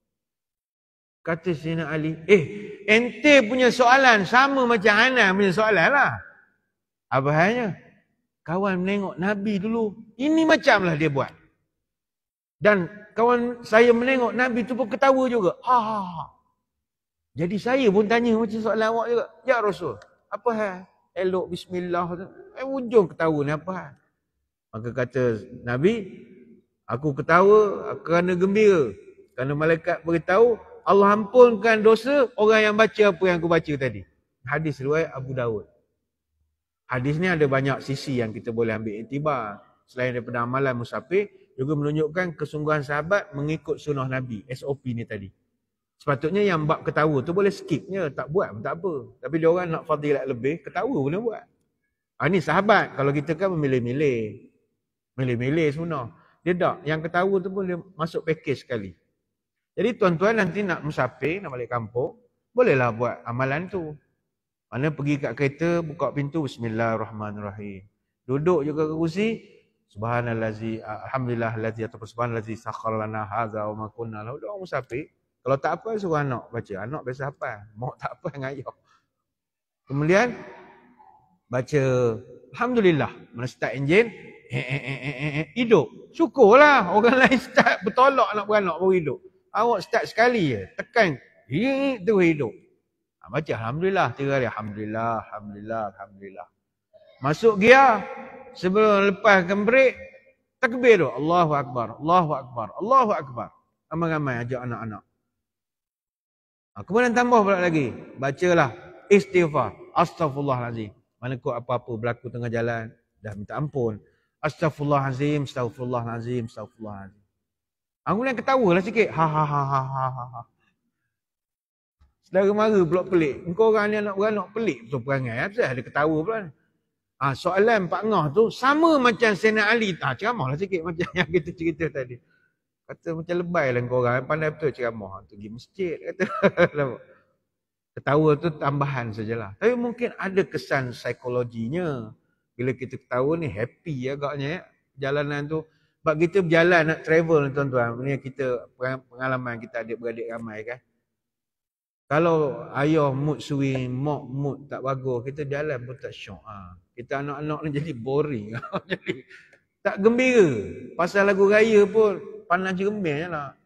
Kata Sayyidina Ali, ente punya soalan sama macam Ana punya soalan lah. Apa halnya? Kawan menengok Nabi dulu. Ini macamlah dia buat. Dan kawan saya menengok Nabi tu pun ketawa juga. Ha ha ha. Jadi saya pun tanya macam soalan awak juga. Ya Rasul, apa hal? Elok bismillah. Ujung ketawa ni apa hal? Maka kata Nabi, aku ketawa kerana gembira. Kerana malaikat beritahu, Allah ampunkan dosa orang yang baca apa yang aku baca tadi. Hadis riwayat Abu Dawud. Hadis ni ada banyak sisi yang kita boleh ambil iktibar. Selain daripada amalan musafir, juga menunjukkan kesungguhan sahabat mengikut sunnah Nabi. SOP ni tadi. Sepatutnya yang bab ketawa tu boleh skipnya. Tak buat pun tak apa. Tapi dia orang nak fadilat lebih, ketawa boleh buat. Ni sahabat. Kalau kita kan memilih-milih. Milih-milih sunnah. Dia tak. Yang ketawa tu boleh masuk package sekali. Jadi tuan-tuan nanti nak musafir, nak balik kampung, bolehlah buat amalan tu. Mana pergi kat kereta, buka pintu, bismillahirrahmanirrahim. Duduk juga ke kursi, subhanallazi, alhamdulillahillazi, ataupun subhanallazi sakhkhara lana hadza wa ma kunna lahu. Doa musafir. Kalau tak apa, suruh anak baca. Anak biasa hafal. Mau tak apa, ngayah. Kemudian, baca alhamdulillah. Mana start enjin, hidup. Syukurlah. Orang lain start bertolak nak beranak baru hidup. Awak start sekali je. Tekan. Itu hidup. Baca alhamdulillah. 3 kali. Alhamdulillah. Alhamdulillah. Alhamdulillah. Masuk gear. Sebelum lepaskan break. Takbir tu. Allahu Akbar. Allahu Akbar. Allahu Akbar. Ramai-ramai ajak anak-anak. Kemudian tambah pula lagi. Bacalah. Istighfar. Astaghfirullahalazim. Mana kot apa-apa berlaku tengah jalan. Dah minta ampun. Astaghfirullahalazim. Astaghfirullahalazim. Astaghfirullahalazim. Kemudian ketawalah sikit. Ha ha ha ha ha ha. Saudara mara pula pelik. Engkau orang ni anak beranak pelik betul perangai. Apa ada ketawa pula ni. Soalan Pak Ngah tu sama macam Sayyidina Ali. Ceramahlah sikit macam yang kita cerita tadi. Kata macam lebay lah kau orang. Pandai betul ceramah. Tu pergi masjid. Kata. Ketawa tu tambahan sajalah. Tapi mungkin ada kesan psikologinya. Bila kita ketawa ni happy agaknya ya. Jalanan tu. Sebab kita berjalan nak travel tuan-tuan. Ini kita pengalaman kita adik-beradik ramai kan. Kalau ayah mood swing, mak mood tak bagus, kita jalan pun tak syok. Kita anak-anak ni jadi boring. Jadi tak gembira. Pasal lagu raya pun panas cermin je lah.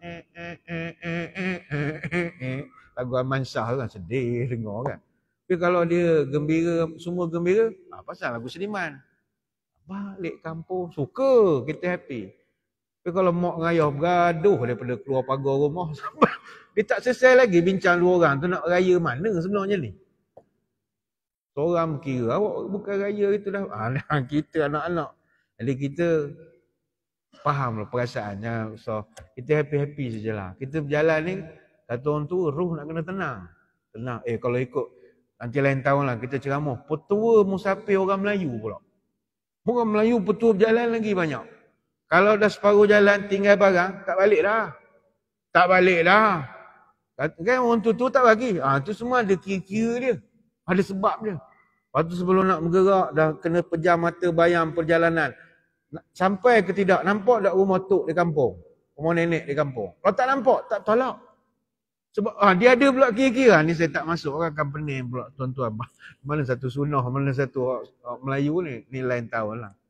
Lagu Aman Shah kan sedih dengar kan. Tapi kalau dia gembira, semua gembira, pasal lagu seniman. Balik kampung, suka, kita happy. Tapi kalau mak dengan ayah bergaduh daripada keluar pagar rumah, dia tak selesai lagi bincang dua orang tu nak raya mana sebenarnya ni. Seorang kira, awak bukan raya itu dah. Kita anak-anak. Jadi kita fahamlah perasaannya. So, kita happy-happy sajalah. Kita berjalan ni, kata orang tu, ruh nak kena tenang. Tenang. Kalau ikut, nanti lain tahun lah kita ceramah. Petua musafir orang Melayu pula. Orang Melayu petua berjalan lagi banyak. Kalau dah separuh jalan tinggal barang, tak balik dah. Tak balik dah. Kan orang tu tak bagi. Tu semua ada kira-kira dia. Ada sebab dia. Lepas tu sebelum nak bergerak, dah kena pejam mata bayang perjalanan. Sampai ke tidak, nampak tak rumah tok di kampung? Rumah nenek di kampung. Kalau tak nampak, tak tolak. Sebab dia ada pula kira-kira. Ni saya tak masuk kan company pula tuan-tuan. Mana satu sunnah, mana satu Melayu ni. Ni lain tahun lah.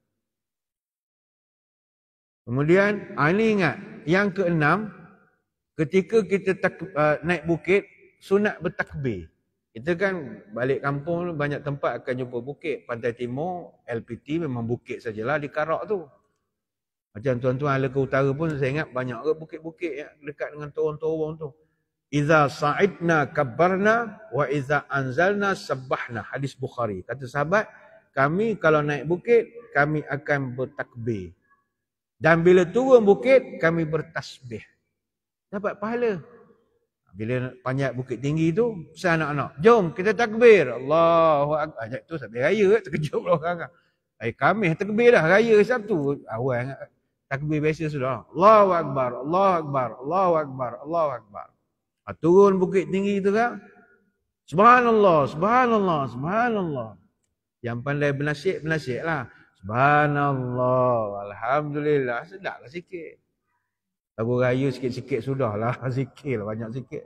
Kemudian, ini ingat. Yang keenam, ketika kita naik bukit, sunat bertakbir. Kita kan balik kampung, banyak tempat akan jumpa bukit. Pantai Timur, LPT memang bukit sajalah di Karak tu. Macam tuan-tuan ala ke utara pun saya ingat banyak ke bukit-bukit yang dekat dengan torong-torong tu. Iza sa'idna kabbarna wa iza anzalna sabbahna. Hadis Bukhari. Kata sahabat, kami kalau naik bukit, kami akan bertakbir. Dan bila turun bukit, kami bertasbih. Dapat pahala. Bila panjat bukit tinggi tu, pesan anak-anak, jom kita takbir. Allahu Akbar. Tu sampai raya, terkejut pula orang. Kami takbir dah, raya Sabtu. Awal takbir biasa sudah. Allahu Akbar, Allahu Akbar, Allahu Akbar, Allahu Akbar. Turun bukit tinggi tu kan. Subhanallah, subhanallah, subhanallah. Yang pandai bernasib lah. Subhanallah, alhamdulillah. Sedaplah sikit. Lagu raya sikit-sikit sudahlah. Sikit lah, banyak sikit.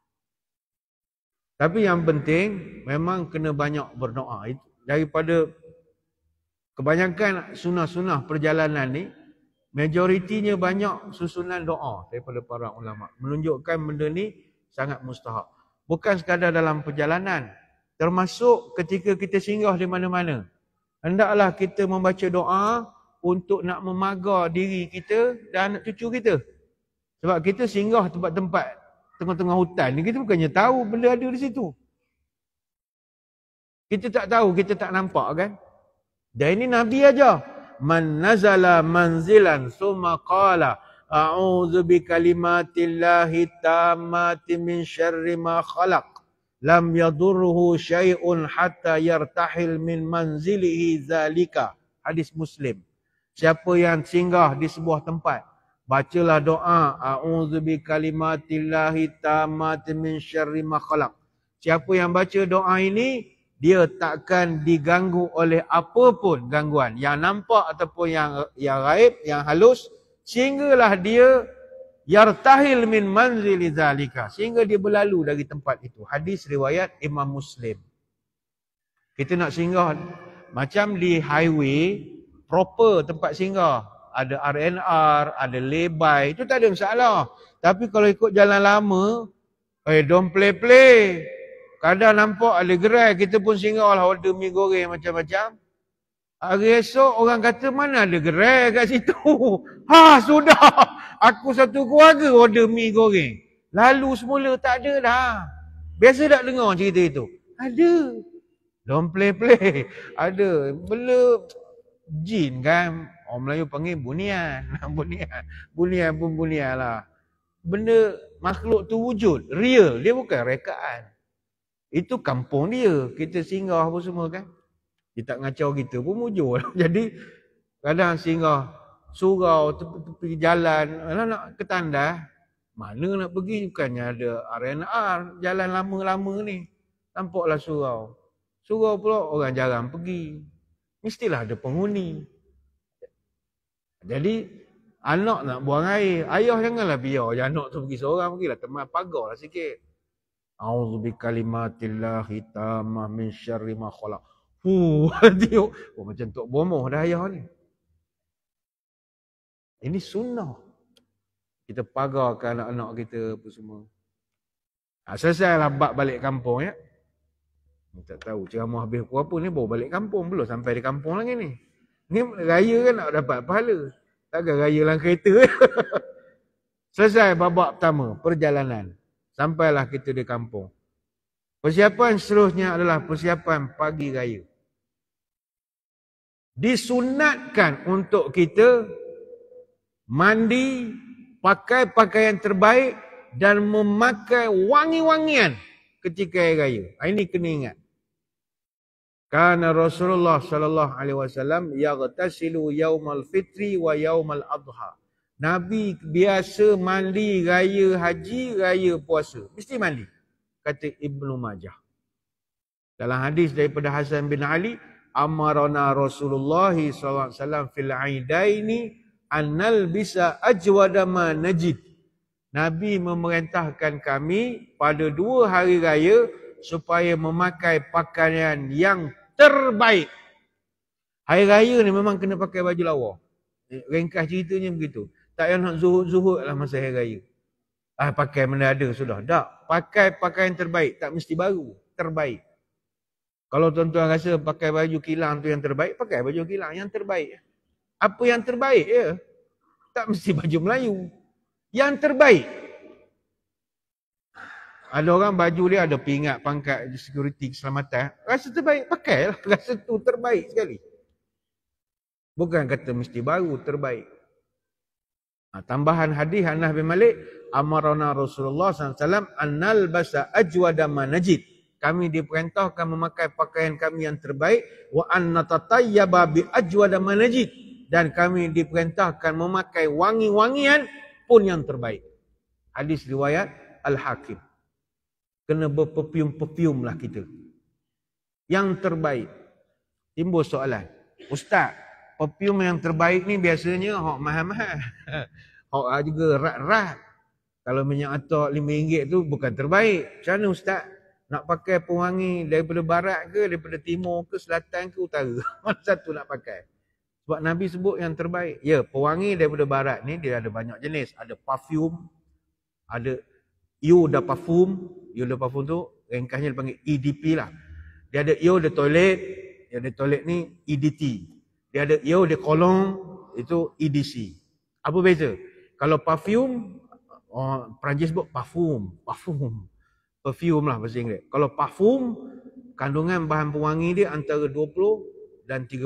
Tapi yang penting, memang kena banyak berdoa. Daripada kebanyakan sunah-sunah perjalanan ni, majoritinya banyak susunan doa daripada para ulama. Menunjukkan benda ni sangat mustahab. Bukan sekadar dalam perjalanan. Termasuk ketika kita singgah di mana-mana. Hendaklah kita membaca doa untuk nak memagar diri kita dan anak cucu kita. Sebab kita singgah tempat-tempat tengah-tengah hutan ni, kita bukannya tahu benda ada di situ. Kita tak tahu, kita tak nampak kan. Dan ini Nabi aja. Man nazala manzilan summa qala a'udzu bikalimatillahi tammati min syarri ma khalaq. Lam yadurruhu syai'un hatta yartahil min manzilihi zalika. Hadis Muslim. Siapa yang singgah di sebuah tempat, bacalah doa a'udzu bikalimatillahi tammati min syarri ma khalaq. Siapa yang baca doa ini, dia takkan diganggu oleh apa pun gangguan, yang nampak ataupun yang gaib, yang halus, sehinggalah dia yartahil min manzili zalika, sehingga dia berlalu dari tempat itu. Hadis riwayat Imam Muslim. Kita nak singgah macam di highway, proper tempat singgah. Ada RNR, ada lay-by, itu tak ada masalah. Tapi kalau ikut jalan lama, don't play-play. Kadang nampak ada gerai, kita pun singgah lah order mi goreng macam-macam. Hari esok orang kata mana ada gerai kat situ. Sudah. Aku satu keluarga order mi goreng. Lalu semula tak ada dah. Biasa tak dengar cerita itu? Ada. Don't play-play. Ada. Bela jin kan. Orang Melayu panggil bunian. Bunian pun bunian lah. Benda makhluk tu wujud. Real. Dia bukan rekaan. Itu kampung dia. Kita singgah apa semua kan. Dia tak ngacau kita pun mujur. Jadi kadang singgah surau, tepi jalan, nak ke tandas, mana nak pergi, bukannya ada RNR, jalan lama-lama ni. Nampaklah surau. Surau pula orang jarang pergi. Mestilah ada penghuni. Jadi anak nak buang air, ayah janganlah biar je anak tu pergi seorang, pergilah teman pagarlah sikit. A'udzu bikalimatillahi tammah min syarri ma khalaq. Tengok. Macam tok bomoh dah ayah ni. Ini sunnah. Kita pagarkan anak-anak kita apa semua. Selesailah bab balik kampung ya. Tak tahu ceramah habis pukul apa ni, baru balik kampung. Belum sampai di kampung lagi ni. Ni raya kan nak dapat pahala. Takkan raya dalam kereta. Selesai babak pertama, perjalanan. Sampailah kita di kampung. Persiapan seterusnya adalah persiapan pagi raya. Disunatkan untuk kita mandi, pakai pakaian terbaik dan memakai wangi-wangian ketika hari raya. Ini kena ingat. Karena Rasulullah sallallahu alaihi wasallam yaghtasilu yaumal fitri wa yaumal adha. Nabi biasa mandi raya haji, raya puasa. Mesti mandi. Kata Ibnu Majah. Dalam hadis daripada Hasan bin Ali, amarana Rasulullah sallallahu alaihi wasallam fil aidaini annal bisa ajwada ma najid. Nabi memerintahkan kami pada 2 hari raya supaya memakai pakaian yang terbaik. Hari raya ni memang kena pakai baju lawa. Ringkas ceritanya begitu. Tak payah nak zuhud-zuhud lah masa hari raya. Pakai menada sudah. Tak. Pakai pakaian terbaik. Tak mesti baru. Terbaik. Kalau tuan-tuan rasa pakai baju kilang tu yang terbaik, pakai baju kilang yang terbaik. Apa yang terbaik ya? Tak mesti baju Melayu. Yang terbaik. Ada orang baju dia ada pingat pangkat security keselamatan. Rasa terbaik, pakailah. Rasa tu terbaik sekali. Bukan kata mesti baru, terbaik. Tambahan hadis Anas bin Malik, amarana Rasulullah SAW annal basa ajwada ma najid. Kami diperintahkan memakai pakaian kami yang terbaik. Wa anna tatayyaba bi ajwada ma najid. Dan kami diperintahkan memakai wangi-wangian pun yang terbaik. Hadis riwayat Al-Hakim. Kena berperfume lah kita. Yang terbaik. Timbul soalan. Ustaz, perfume yang terbaik ni biasanya hok mahal-mahal. Hok juga rat-rat. Kalau minyak atok RM5 tu bukan terbaik. Macam mana Ustaz? Nak pakai pewangi daripada barat ke, daripada timur ke, selatan ke, utara? Mana satu nak pakai? Sebab Nabi sebut yang terbaik. Ya, pewangi daripada barat ni dia ada banyak jenis. Ada parfum, ada eau de parfum. Eau de parfum tu ringkasnya dipanggil EDP lah. Dia ada eau de toilet. Eau de toilet ni EDT. Dia ada eau de cologne, itu EDC. Apa beza? Kalau parfum, Perancis sebut parfum. Perfume lah bahasa Inggeris. Kalau parfum, kandungan bahan pewangi dia antara 20 dan 30%.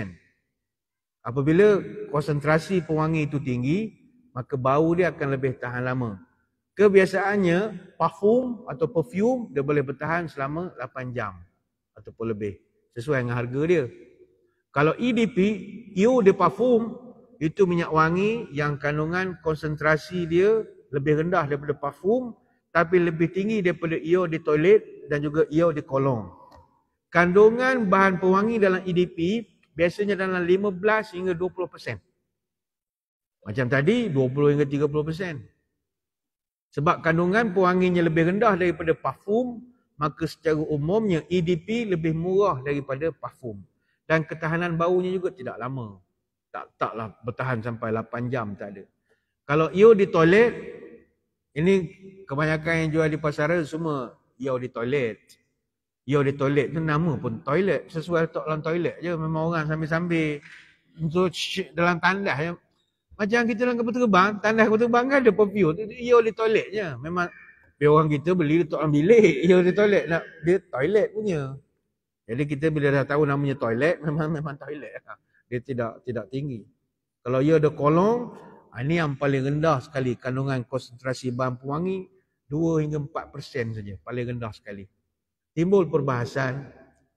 Apabila konsentrasi pewangi itu tinggi, maka bau dia akan lebih tahan lama. Kebiasaannya, parfum atau perfume dia boleh bertahan selama 8 jam ataupun lebih. Sesuai dengan harga dia. Kalau EDP, eau de parfum, itu minyak wangi yang kandungan konsentrasi dia lebih rendah daripada parfum, tapi lebih tinggi daripada eau de toilet dan juga eau de cologne. Kandungan bahan pewangi dalam EDP biasanya dalam 15 hingga 20%. Macam tadi, 20 hingga 30%. Sebab kandungan pewanginya lebih rendah daripada parfum, maka secara umumnya EDP lebih murah daripada parfum. Dan ketahanan baunya juga tidak lama. Taklah bertahan sampai 8 jam, tak ada. Kalau eau di toilet, ini kebanyakan yang jual di pasaran semua eau di toilet. Eau di toilet tu nama pun toilet. Sesuai letak dalam toilet je. Memang orang sambil-sambil untuk dalam tandas je. Macam kita dalam kapal terbang, tandas kapal terbang kan ada perfume. Eau di toilet je. Memang biar orang kita beli letak dalam bilik. Eau di toilet. Dia toilet punya. Jadi kita bila dah tahu namanya toilet, memang toilet. Dia tidak tinggi. Kalau eau de cologne, ini yang paling rendah sekali kandungan konsentrasi bahan pewangi, 2 hingga 4% saja, paling rendah sekali. Timbul perbahasan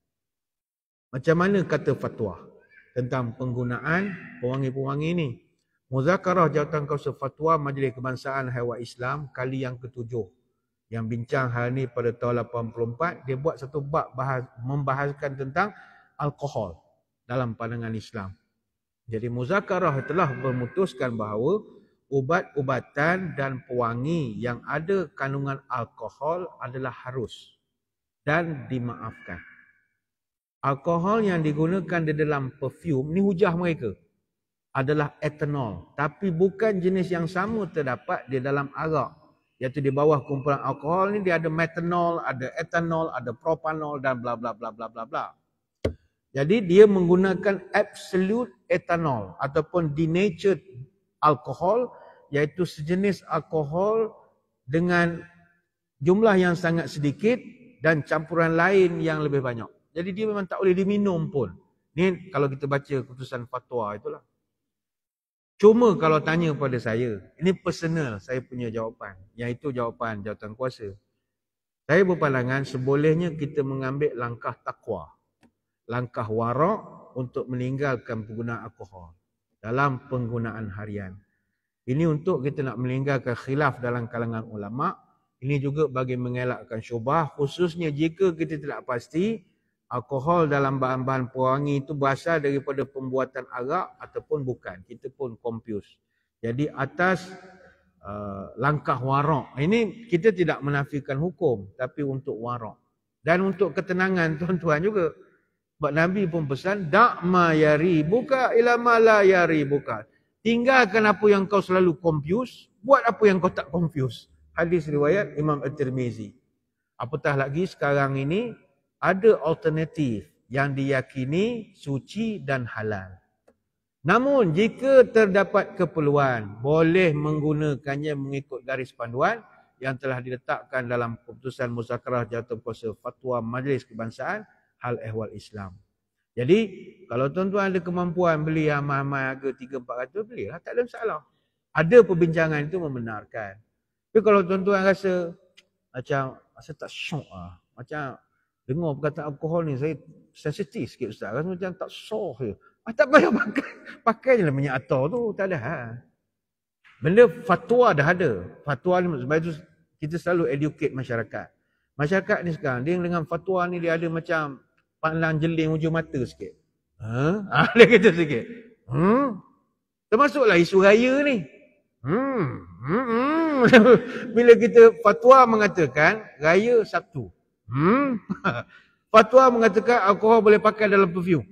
macam mana kata fatwa tentang penggunaan pewangi-pewangi ini. Muzakarah Jawatan Kausar Fatwa Majlis Kebangsaan Haiwan Islam kali yang ke-7 yang bincang hal ini pada tahun 84, dia buat satu bab membahaskan tentang alkohol dalam pandangan Islam. Jadi muzakarah telah memutuskan bahawa ubat-ubatan dan pewangi yang ada kandungan alkohol adalah harus dan dimaafkan. Alkohol yang digunakan di dalam perfume, ni hujah mereka, adalah etanol. Tapi bukan jenis yang sama terdapat di dalam arak. Iaitu di bawah kumpulan alkohol ni dia ada metanol, ada etanol, ada propanol dan bla bla bla bla bla bla. Jadi dia menggunakan absolute etanol ataupun denatured alkohol, iaitu sejenis alkohol dengan jumlah yang sangat sedikit dan campuran lain yang lebih banyak. Jadi dia memang tak boleh diminum pun. Ni kalau kita baca keputusan fatwa itulah. Cuma kalau tanya pada saya, ini personal saya punya jawapan, iaitu jawapan jawatan kuasa. Saya berpandangan sebolehnya kita mengambil langkah takwa, langkah warak untuk meninggalkan penggunaan alkohol dalam penggunaan harian. Ini untuk kita nak meninggalkan khilaf dalam kalangan ulama'. Ini juga bagi mengelakkan syubhah, khususnya jika kita tidak pasti alkohol dalam bahan-bahan pewangi itu berasal daripada pembuatan arak ataupun bukan. Kita pun confused. Jadi atas langkah warak. Ini kita tidak menafikan hukum, tapi untuk warak. Dan untuk ketenangan tuan-tuan juga. Sebab Nabi pun pesan, dak ma yari buka ila ma la yari buka. Tinggalkan apa yang kau selalu confused, buat apa yang kau tak confused. Hadis riwayat Imam At-Tirmizi. Apatah lagi sekarang ini ada alternatif yang diyakini suci dan halal. Namun jika terdapat keperluan, boleh menggunakannya mengikut garis panduan yang telah diletakkan dalam keputusan muzakarah jawatankuasa fatwa Majlis Kebangsaan Hal Ehwal Islam. Jadi kalau tuan-tuan ada kemampuan beli amal-amal harga 300-400, belilah, tak ada masalah. Ada perbincangan itu membenarkan. Tapi kalau tuan-tuan rasa macam tak syok lah, macam dengar perkataan alkohol ni saya sensitif sikit ustaz, rasa macam tak syok je. Tak payah pakai. Pakai je lah minyak atar tu, tak ada hal. Benda fatwa dah ada. Fatwa ni sebab itu kita selalu educate masyarakat. Masyarakat ni sekarang, dia dengan fatwa ni dia ada macam pandang jeling hujung mata sikit. Dia kata sikit. Termasuklah isu raya ni. Bila kita fatwa mengatakan raya Sabtu. Fatwa mengatakan alkohol boleh pakai dalam perfume.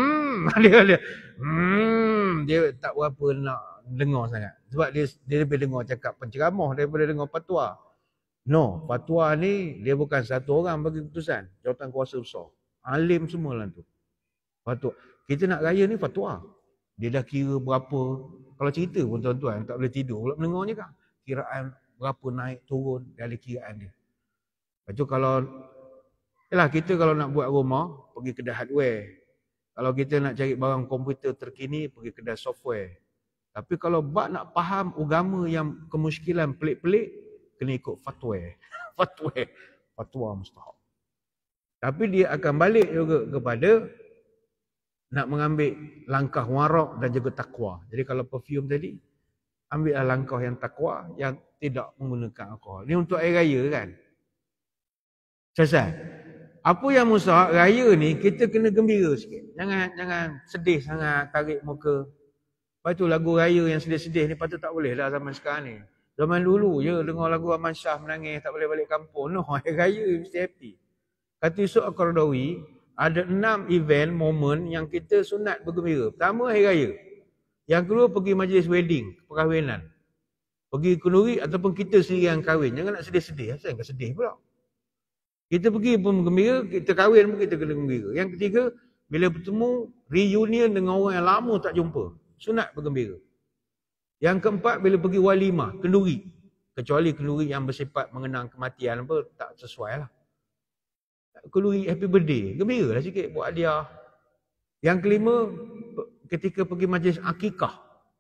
Dia tak berapa nak dengar sangat. Sebab dia lebih dengar cakap penceramah daripada dengar fatwa. No, fatwa ni dia bukan satu orang bagi keputusan. Jawatan kuasa besar. Alim semua lah tu. Fatwa. Kita nak raya ni fatwa. Dia dah kira berapa. Kalau cerita pun tuan-tuan tak boleh tidur pula mendengarnya kan. Kiraan berapa naik turun, dia ada kiraan dia. Lepas tu kalau kita kalau nak buat rumah, pergi kedai hardware. Kalau kita nak cari barang komputer terkini, pergi kedai software. Tapi kalau nak faham agama yang kemusykilan pelik-pelik, kena ikut fatwa. Fatwa mustahab. Tapi dia akan balik juga kepada nak mengambil langkah warak dan juga takwa. Jadi kalau perfume tadi, ambillah langkah yang takwa yang tidak menggunakan alkohol. Ini untuk air raya kan? Selesai. Apa yang mustahak raya ni kita kena gembira sikit. Jangan sedih sangat, tarik muka. Lepas tu lagu raya yang sedih-sedih ni patut tak boleh lah zaman sekarang ni. Zaman dulu je dengar lagu Aman Shah menangis tak boleh balik kampung. No, air raya mesti happy. Kata Yusuf Al-Qaradawi, ada 6 event, momen yang kita sunat bergembira. Pertama, hari raya. Yang kedua, pergi majlis wedding, perkahwinan. Pergi kenduri ataupun kita sendiri yang kahwin. Jangan nak sedih-sedih. Asal enggak sedih pula. Kita pergi pun bergembira, kita kahwin pun kita kena gembira. Yang ketiga, bila bertemu, reunion dengan orang yang lama tak jumpa. Sunat bergembira. Yang keempat, bila pergi walimah, kenduri. Kecuali kenduri yang bersifat mengenang kematian apa, tak sesuai lah. Kenduri happy birthday, gembira lah sikit buat hadiah. Yang kelima, ketika pergi majlis akikah,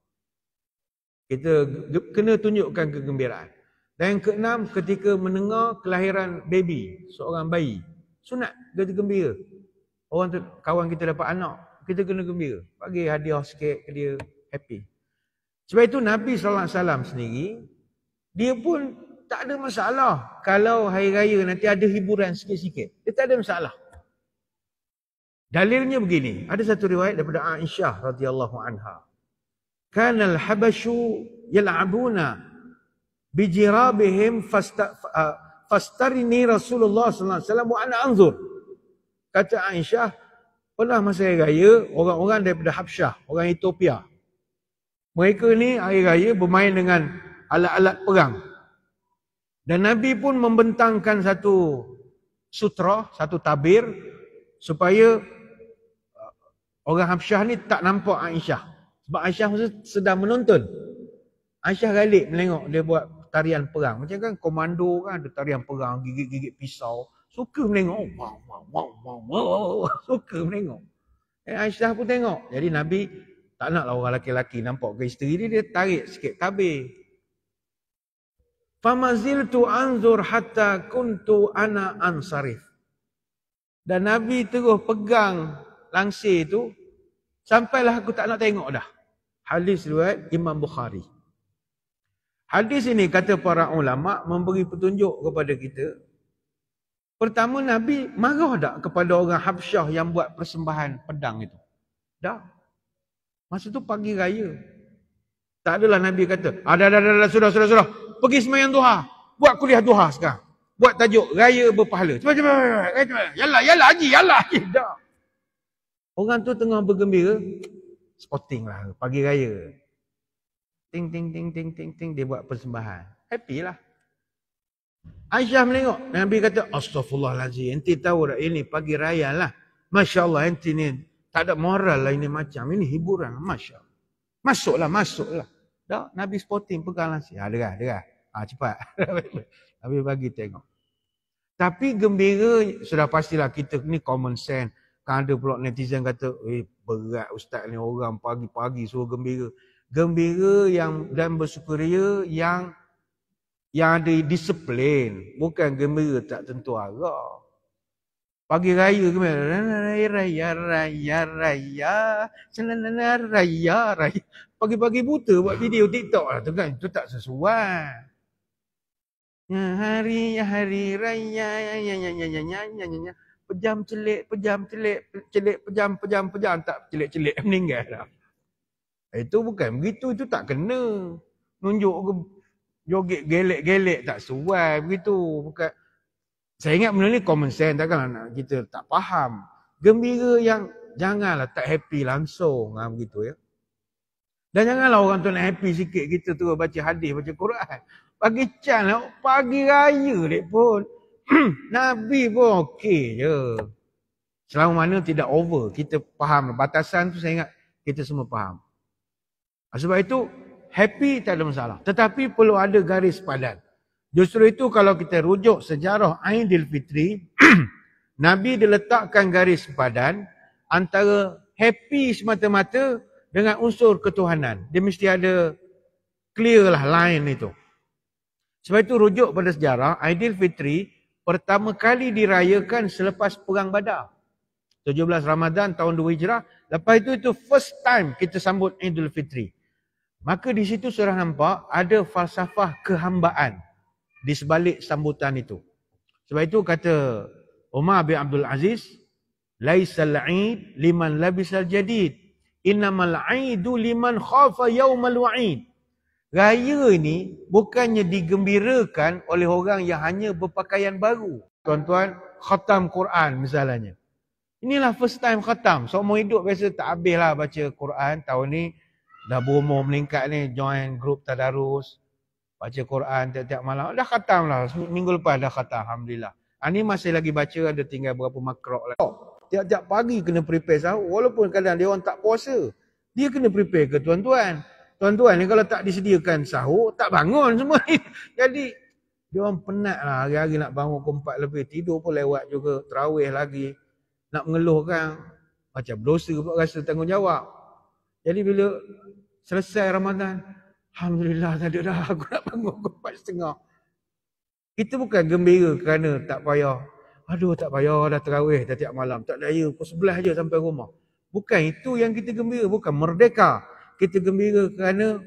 kita kena tunjukkan kegembiraan. Dan yang keenam, ketika mendengar kelahiran baby, seorang bayi, sunat kita gembira. Orang tu, kawan kita dapat anak, kita kena gembira. Bagi hadiah sikit ke dia, happy. Sebab itu Nabi SAW sendiri, dia pun tak ada masalah kalau hari raya nanti ada hiburan sikit-sikit. Dia tak ada masalah. Dalilnya begini, ada satu riwayat daripada Aisyah radhiyallahu anha. Kana al-habashu yal'abuna bijirabihim fastarini Rasulullah sallallahu alaihi wasallam wa ana anzur. Kata Aisyah, pernah masa hari raya orang-orang daripada Habsyah, orang Ethiopia. Mereka ni hari raya bermain dengan alat-alat perang. Dan Nabi pun membentangkan satu sutra, satu tabir supaya orang Habsyah ni tak nampak Aisyah. Sebab Aisyah sedang menonton. Aisyah galik menengok dia buat tarian perang. Macam kan komando kan ada tarian perang, gigit-gigit pisau. Suka menengok. Wow. Suka menengok. Aisyah pun tengok. Jadi Nabi tak naklah orang lelaki-lelaki nampak ke isteri dia tarik sikit tabir. Famaziltu anzur hatta kuntu ana ansarif. Dan Nabi terus pegang langsir tu sampailah aku tak nak tengok dah. Hadis riwayat Imam Bukhari. Hadis ini kata para ulama memberi petunjuk kepada kita. Pertama, Nabi marah tak kepada orang Habsyah yang buat persembahan pedang itu? Dah. Masa tu pagi raya. Tak adalah Nabi kata, dah, sudah. Pergi sembahyang duha. Buat kuliah duha sekarang. Buat tajuk raya berpahala. Cepat. Yalah haji. Dah. Orang tu tengah bergembira. Sporting lah. Pagi raya. Ting. Dia buat persembahan. Happy lah. Aisyah menengok. Nabi kata, astaghfirullahaladzim. Enti tahu tak ini pagi raya lah. Masya Allah, enti ni tak ada moral lah ini macam. Ini hiburan. Masya Allah. Masuklah. Dah, Nabi sporting pegang langsir. Derah. Cepat. Nabi bagi tengok. Tapi gembira, sudah pastilah kita ni common sense. Kan ada pula netizen kata, berat ustaz ni orang pagi-pagi suruh gembira. Gembira yang dan bersukaria yang ada disiplin. Bukan gembira tak tentu arah. Pagi raya gembira. Raya. Pagi-pagi buta buat video TikTok lah. Tu kan, itu tak sesuai. Hari raya. Pejam celik, pejam, tak celik meninggal dah. Itu bukan begitu, itu tak kena. Nunjuk joget gelek-gelek tak sesuai begitu. Bukan. Saya ingat benda ni common sense, takkanlah kita tak faham. Gembira yang janganlah tak happy langsung begitu ya. Dan janganlah orang tu nak happy sikit kita terus baca hadis, baca Quran. Pagi can lah, pagi raya dek pun. Nabi pun okey je. Selama mana tidak over. Kita faham. Batasan tu saya ingat kita semua faham. Sebab itu happy tak ada masalah. Tetapi perlu ada garis padan. Justru itu kalau kita rujuk sejarah Aidilfitri, Nabi diletakkan garis padan antara happy semata-mata dengan unsur ketuhanan. Dia mesti ada clear lah line itu. Sebab itu rujuk pada sejarah Aidilfitri pertama kali dirayakan selepas Perang Badar. 17 Ramadan tahun 2 Hijrah. Lepas itu first time kita sambut Idul Fitri. Maka di situ sudah nampak ada falsafah kehambaan di sebalik sambutan itu. Sebab itu kata Umar bin Abdul Aziz, laisal 'id liman labisal jadid, innamal 'idu liman khafa yaumal wa'id. Raya ni bukannya digembirakan oleh orang yang hanya berpakaian baru. Tuan-tuan, khatam Quran misalnya. Inilah first time khatam. Seumur hidup biasa tak habis lah baca Quran. Tahun ni dah berumur meningkat ni, join grup tadarus. Baca Quran tiap-tiap malam. Dah khatam lah. Minggu lepas dah khatam. Alhamdulillah. Ini masih lagi baca, ada tinggal berapa makrok lah. Tiap-tiap pagi kena prepare sahur. Walaupun kadang dia orang tak puasa. Dia kena prepare ke tuan-tuan. Tuan-tuan ni kalau tak disediakan sahur, tak bangun semua ni. Jadi, dia orang penat lah hari-hari nak bangun pukul 4 lebih. Tidur pun lewat juga. Terawih lagi. Nak mengeluhkan. Macam berdosa pun rasa tanggungjawab. Jadi bila selesai Ramadan, Alhamdulillah tak ada dah. Aku nak bangun pukul 4.30. Kita bukan gembira kerana tak payah. Aduh tak payah dah terawih tiap malam. Tak daya pukul 11 je sampai rumah. Bukan itu yang kita gembira. Bukan merdeka. Kita gembira kerana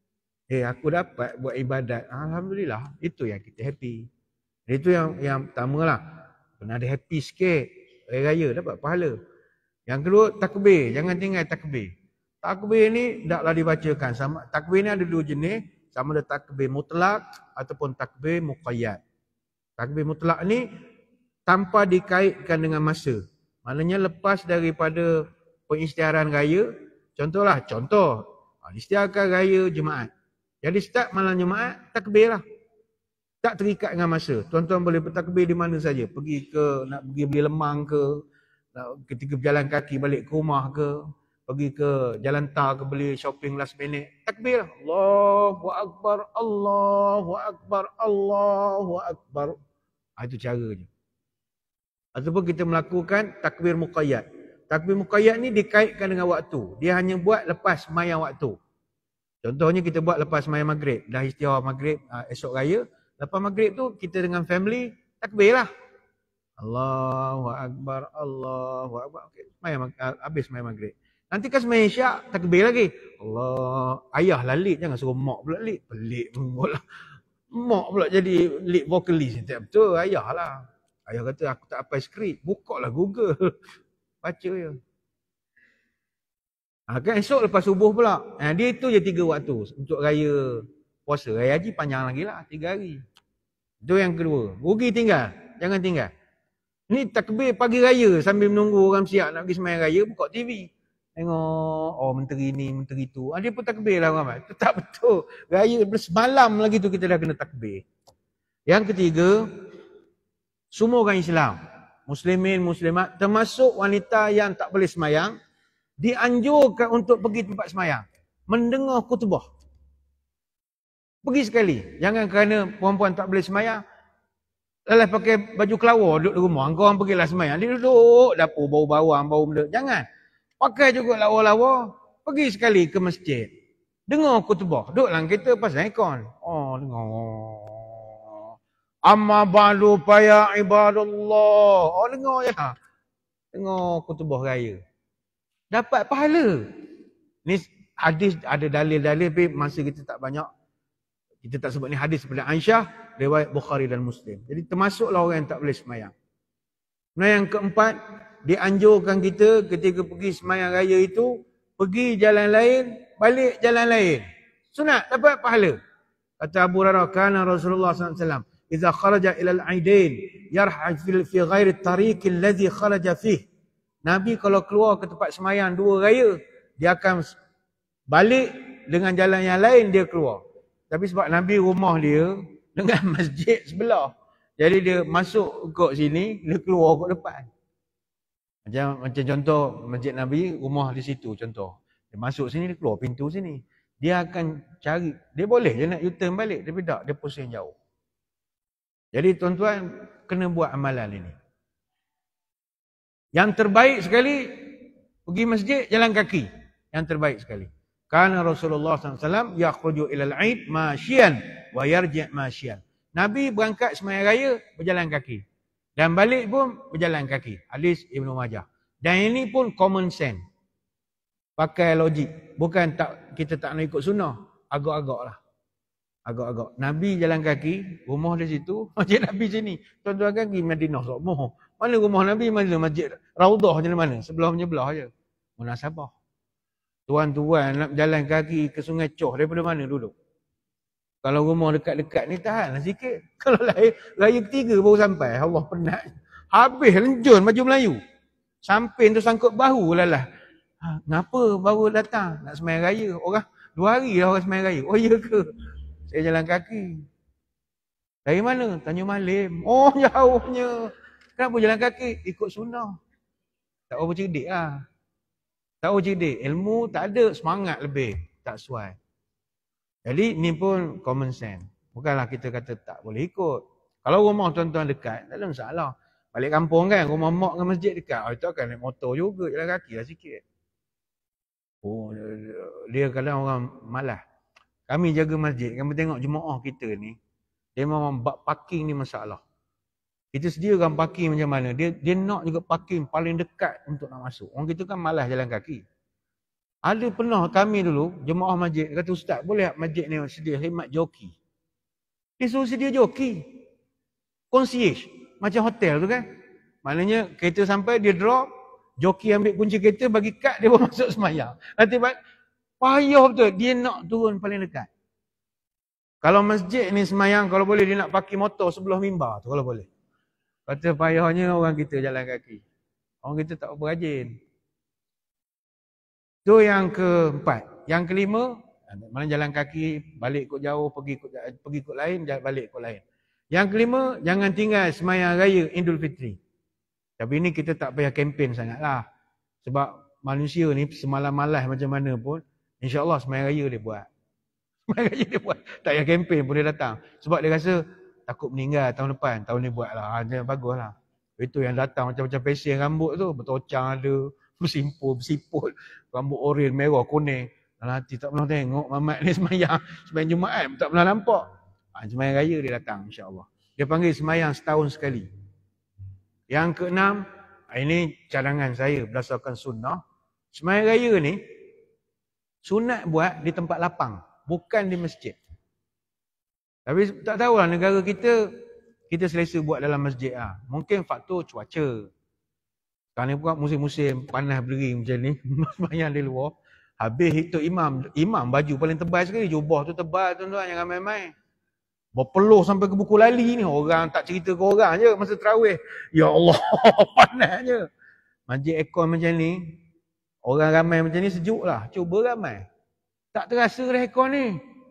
aku dapat buat ibadat. Alhamdulillah. Itu yang kita happy. Itu yang pertama lah. Kena ada happy sikit. Hari raya dapat pahala. Yang kedua, takbir. Jangan tinggal takbir. Takbir ni taklah dibacakan. Takbir ni ada dua jenis. Sama ada takbir mutlak ataupun takbir muqayyad. Takbir mutlak ni tanpa dikaitkan dengan masa. Maknanya lepas daripada pengisytiharan raya. Contoh. Isytiharkan raya Jumaat. Jadi start malam Jumaat, takbir lah. Tak terikat dengan masa. Tuan-tuan boleh bertakbir di mana saja. Nak pergi beli lemang ke, ketika berjalan kaki balik ke rumah ke, pergi ke jalan tar ke beli shopping last minute. Takbir lah. Allahu Akbar, Allahu Akbar, Allahu Akbar. Itu caranya. Ataupun kita melakukan takbir muqayyad. Takbir muqayyad ni dikaitkan dengan waktu. Dia hanya buat lepas sembahyang waktu. Contohnya kita buat lepas sembahyang maghrib. Dah istighfar maghrib, esok raya. Lepas maghrib tu kita dengan family takbir lah. Allahu Akbar, Allahu Akbar. Okay. Habis sembahyang maghrib. Nanti kan sembahyang isyak, takbir lagi. Allah, ayah lah lead. Jangan suruh mak pula lead. Pelik pula. Mak pula jadi lead vocalist. Tak betul, ayah lah. Ayah kata aku tak hafal skrip. Buka lah Google. Baca je. Kan esok lepas subuh pula. Dia itu je 3 waktu untuk raya puasa. Raya haji panjang lagi lah, 3 hari. Itu yang kedua. Rugi tinggal. Jangan tinggal. Ni takbir pagi raya sambil menunggu orang siap nak pergi sembahyang raya, buka TV. Tengok, menteri ni, menteri tu. Dia pun takbir lah ramai. Itu tak betul. Raya semalam lagi tu kita dah kena takbir. Yang ketiga, semua orang Islam, muslimin, muslimat, termasuk wanita yang tak boleh sembahyang, dianjurkan untuk pergi tempat sembahyang, mendengar khutbah. Pergi sekali. Jangan kerana perempuan tak boleh sembahyang, lelah pakai baju kelawar duduk di rumah. Kau orang pergilah sembahyang. Dia duduk dapur bau bawang, bau benda. Jangan. Pakai juga lawa-lawa. Pergi sekali ke masjid. Dengar khutbah. Duduklah kita pasal ikon. Dengar. Amma ba'du ya ibadallah. Dengar je. Dengar khutbah raya. Dapat pahala. Ni hadis ada dalil-dalil tapi masa kita tak banyak. Kita tak sebut ni hadis daripada Aisyah, riwayat Bukhari dan Muslim. Jadi termasuklah orang yang tak boleh sembahyang. Nah, yang keempat, dianjurkan kita ketika pergi sembahyang raya itu, pergi jalan lain, balik jalan lain. Sunat, dapat pahala. Kata Abu Hurairah, kana Rasulullah SAW, "Idza kharaja ila al-aidain, yarhaj fi ghairi at-tariq alladhi kharaja fih." Nabi kalau keluar ke tempat sembahyang 2 raya, dia akan balik dengan jalan yang lain dia keluar. Tapi sebab Nabi rumah dia dengan masjid sebelah. Jadi dia masuk ke sini, dia keluar ke depan. Macam contoh masjid Nabi, rumah di situ contoh. Dia masuk sini, dia keluar pintu sini. Dia akan cari, dia boleh je nak U-turn balik, tapi tak, dia pusing jauh. Jadi tuan-tuan, kena buat amalan ini. Yang terbaik sekali, pergi masjid, jalan kaki. Yang terbaik sekali. Karena Rasulullah SAW yakhruju ilal aid masyian wa yarji' masyian. Nabi berangkat sembahyang raya berjalan kaki. Dan balik pun berjalan kaki. Hadis Ibnu Majah. Dan ini pun common sense. Pakai logik. Bukan kita tak nak ikut sunnah. Agak-agak lah. Agak-agak. Nabi jalan kaki. Rumah di situ. Masjid Nabi sini. Tuan-tuan kan pergi Madinah. Mana rumah Nabi? Mana masjid? Raudah je mana? Sebelah-belah je. Munasabah. Tuan-tuan nak jalan kaki ke Sungai Choh daripada mana duduk? Kalau rumah dekat-dekat ni tahanlah sikit. Kalau raya ketiga baru sampai, Allah penat. Habis lenjun baju Melayu. Samping tu sangkut bahu lah. Kenapa baru datang nak sembahyang raya? Orang 2 hari dah orang sembahyang raya. Oh ya ke? Saya jalan kaki. Dari mana? Tanjung Malim. Oh jauhnya. Kenapa jalan kaki? Ikut sunnah. Tak apa cerdik lah. Tak cerdik, ilmu tak ada, semangat lebih. Tak sesuai. Jadi ni pun common sense. Bukanlah kita kata tak boleh ikut. Kalau rumah tuan-tuan dekat, tak ada masalah. Balik kampung kan, rumah mak dengan masjid dekat. Itu akan naik motor juga, jalan kaki lah sikit. Dia kadang orang malas. Kami jaga masjid, kami tengok jemaah kita ni, dia memang parking ni masalah. Kita sediakan parking macam mana. Dia nak juga parking paling dekat untuk nak masuk. Orang kita kan malas jalan kaki. Ada pernah kami dulu, jemaah masjid, kata ustaz, boleh tak masjid ni sedia khidmat joki? Dia suruh sedia joki. Concierge. Macam hotel tu kan. Maknanya kereta sampai, dia drop, Joki ambil kunci kereta, bagi kad, dia pun masuk semayang. Nanti payah betul, dia nak turun paling dekat. Kalau masjid ni semayang, kalau boleh dia nak pakai motor sebelah mimbar tu kalau boleh. Kata payahnya orang kita jalan kaki. Orang kita tak berajin. Itu yang keempat. Yang kelima, mana jalan kaki, balik ikut jauh, pergi ikut lain, balik ikut lain. Yang kelima, jangan tinggal semayang raya Idul Fitri. Tapi ini kita tak payah kempen sangatlah. Sebab manusia ni semalam malas macam mana pun, insya-Allah semayang raya dia buat. Semayang raya dia buat. Tak payah kempen pun dia datang. Sebab dia rasa takut meninggal tahun depan, tahun ni buat lah. Baguslah. Itu yang datang macam-macam pesen rambut tu, bertocang ada, bersiput, rambut oranye, merah, kuning. Dalam hati tak pernah tengok Mamat ni semayang Jumaat, tak pernah nampak. Semayang raya dia datang insya-Allah. Dia panggil semayang setahun sekali. Yang keenam, ini cadangan saya berdasarkan sunnah. Semayang raya ni sunat buat di tempat lapang, bukan di masjid. Tapi tak tahulah negara kita selesa buat dalam masjid lah. Mungkin faktor cuaca. Sekarang ni pun musim-musim panas bering macam ni, semayang di luar. Habis itu imam baju paling tebal sekali, jubah tu tebal tuan-tuan, jangan main-main. Berpeluh sampai ke buku lali ni, orang tak cerita ke orang je masa tarawih. Ya Allah, panasnya. Masjid aircon macam ni, orang ramai macam ni sejuk lah. Cuba ramai. Tak terasa dah aircon ni.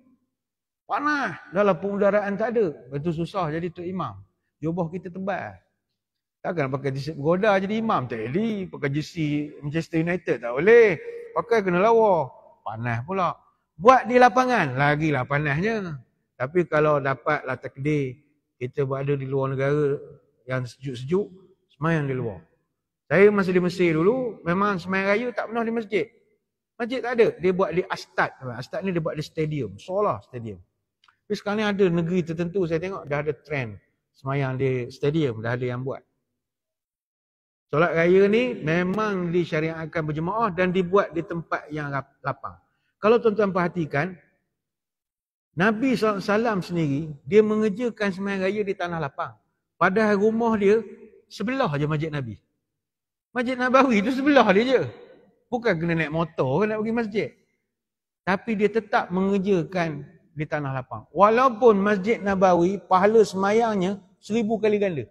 Panas. Dalam pengudaraan tak ada. Itu susah jadi tok imam. Jubah kita tebal. Takkan pakai t-shirt bergoda jadi imam. Tak boleh. Pakai jersey Manchester United tak boleh. Pakai kena lawa. Panas pula. Buat di lapangan. Lagilah panasnya. Tapi kalau dapatlah takdir, kita berada di luar negara yang sejuk-sejuk, semayang di luar. Saya masa di Mesir dulu, memang semayang raya tak pernah di masjid. Masjid tak ada. Dia buat di Astad. Astad ni dia buat di stadium. Solar stadium. Tapi sekarang ni ada negeri tertentu saya tengok dah ada trend semayang di stadium. Dah ada yang buat. Solat raya ni memang disyariatkan berjemaah dan dibuat di tempat yang lapang. Kalau tuan-tuan perhatikan, Nabi SAW sendiri, dia mengerjakan semayang raya di tanah lapang. Padahal rumah dia, sebelah je masjid Nabi. Masjid Nabawi tu sebelah dia je. Bukan kena naik motor nak pergi masjid. Tapi dia tetap mengerjakan di tanah lapang. Walaupun Masjid Nabawi, pahala semayangnya 1000 kali ganda.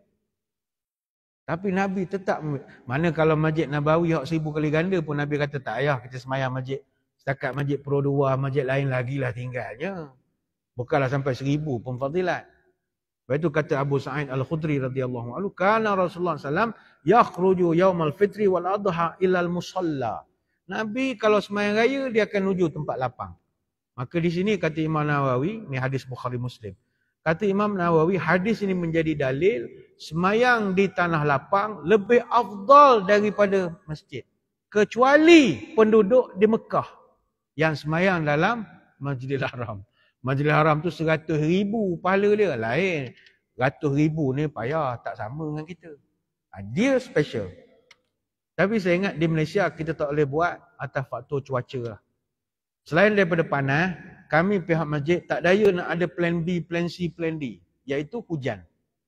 Tapi Nabi tetap, mana kalau Masjid Nabawi 1000 kali ganda pun Nabi kata tak payah kita semayang masjid. Setakat masjid Pro 2, masjid lain lagi lah tinggalnya. Bukanlah sampai 1000 pun fadilat. Lepas itu kata Abu Sa'id Al-Khudri radhiyallahu anhu, kana Rasulullah SAW yakhruju yaumal fitri wal adha ilal musalla. Nabi kalau semayang raya dia akan menuju tempat lapang. Maka di sini kata Imam Nawawi, ni hadis Bukhari Muslim. Kata Imam Nawawi, hadis ini menjadi dalil semayang di tanah lapang lebih afdal daripada masjid. Kecuali penduduk di Mekah yang semayang dalam Masjidil Haram. Masjidil Haram tu 100,000 pahala dia. Lain. 100,000 ni payah. Tak sama dengan kita. Dia special. Tapi saya ingat di Malaysia kita tak boleh buat atas faktor cuaca lah. Selain daripada panas, kami pihak masjid tak daya nak ada plan B, plan C, plan D. Iaitu hujan.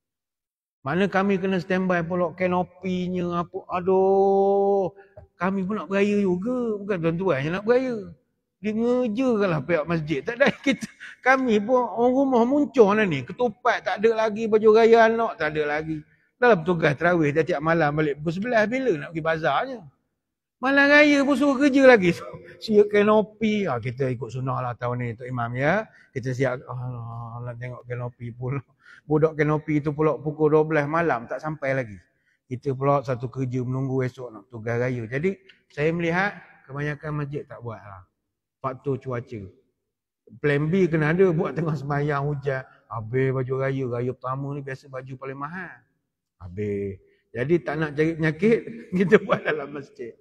Mana kami kena standby pula kanopinya apa. Aduh. Kami pun nak beraya juga. Bukan tuan-tuan yang nak beraya. Dia ngejakanlah pihak masjid. Tak ada kita. Kami pun orang rumah muncul lah ni. Ketupat tak ada lagi. Baju raya anak tak ada lagi. Dalam tugas terawih tiap malam balik pukul 11. Bila nak pergi bazarnya? Malam raya pun suruh kerja lagi. Siap kanopi. Kita ikut sunnah lah tahun ni Tok Imam ya. Kita siap. Nak tengok kanopi pula. Budak kanopi tu pula pukul 12 malam. Tak sampai lagi. Kita pula satu kerja menunggu esok nak tugas raya. Jadi saya melihat kebanyakan masjid tak buat lah. Faktor cuaca. Plan B kena ada buat tengah semayang hujan. Habis baju raya. Raya pertama ni biasa baju paling mahal. Habis. Jadi tak nak cari penyakit, kita buat dalam masjid.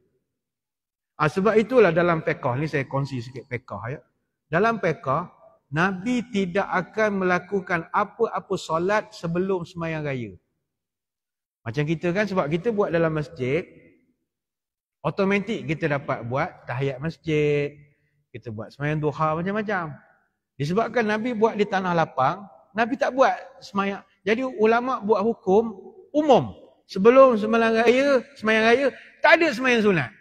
Sebab itulah dalam fiqh ni saya kongsi sikit fiqh ya. Dalam fiqh, Nabi tidak akan melakukan apa-apa solat sebelum semayang raya. Macam kita kan sebab kita buat dalam masjid, automatik kita dapat buat tahiyat masjid, kita buat semayang duha macam-macam. Disebabkan Nabi buat di tanah lapang, Nabi tak buat semayang. Jadi ulama buat hukum umum. Sebelum sembahyang raya, tak ada sembahyang sunat.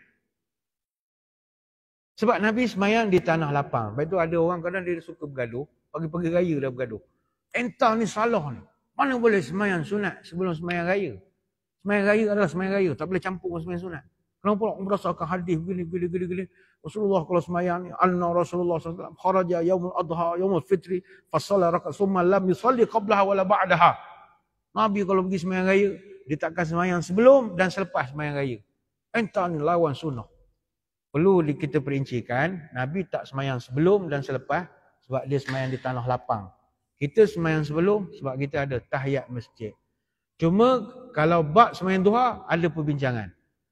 Sebab Nabi sembahyang di tanah lapang. Lepas tu ada orang kadang dia suka bergaduh, pagi-pagi raya dah bergaduh. Entah ni salah ni. Mana boleh sembahyang sunat sebelum sembahyang raya? Sembahyang raya adalah sembahyang raya, tak boleh campur dengan sembahyang sunat. Kenapa pula berdasarkan hadis gini. Rasulullah kalau sembahyang ni, anna Rasulullah SAW kharaja yaumul adha, yaumul fitri, fasalla rakaat summa lam yusalli qablaha wala ba'daha. Nabi kalau pergi sembahyang raya, dia takkan sembahyang sebelum dan selepas sembahyang raya. Entah ni lawan sunnah. Perlu kita perincikan, Nabi tak sembahyang sebelum dan selepas sebab dia sembahyang di tanah lapang. Kita sembahyang sebelum sebab kita ada tahiyat masjid. Cuma kalau bab sembahyang duha ada perbincangan.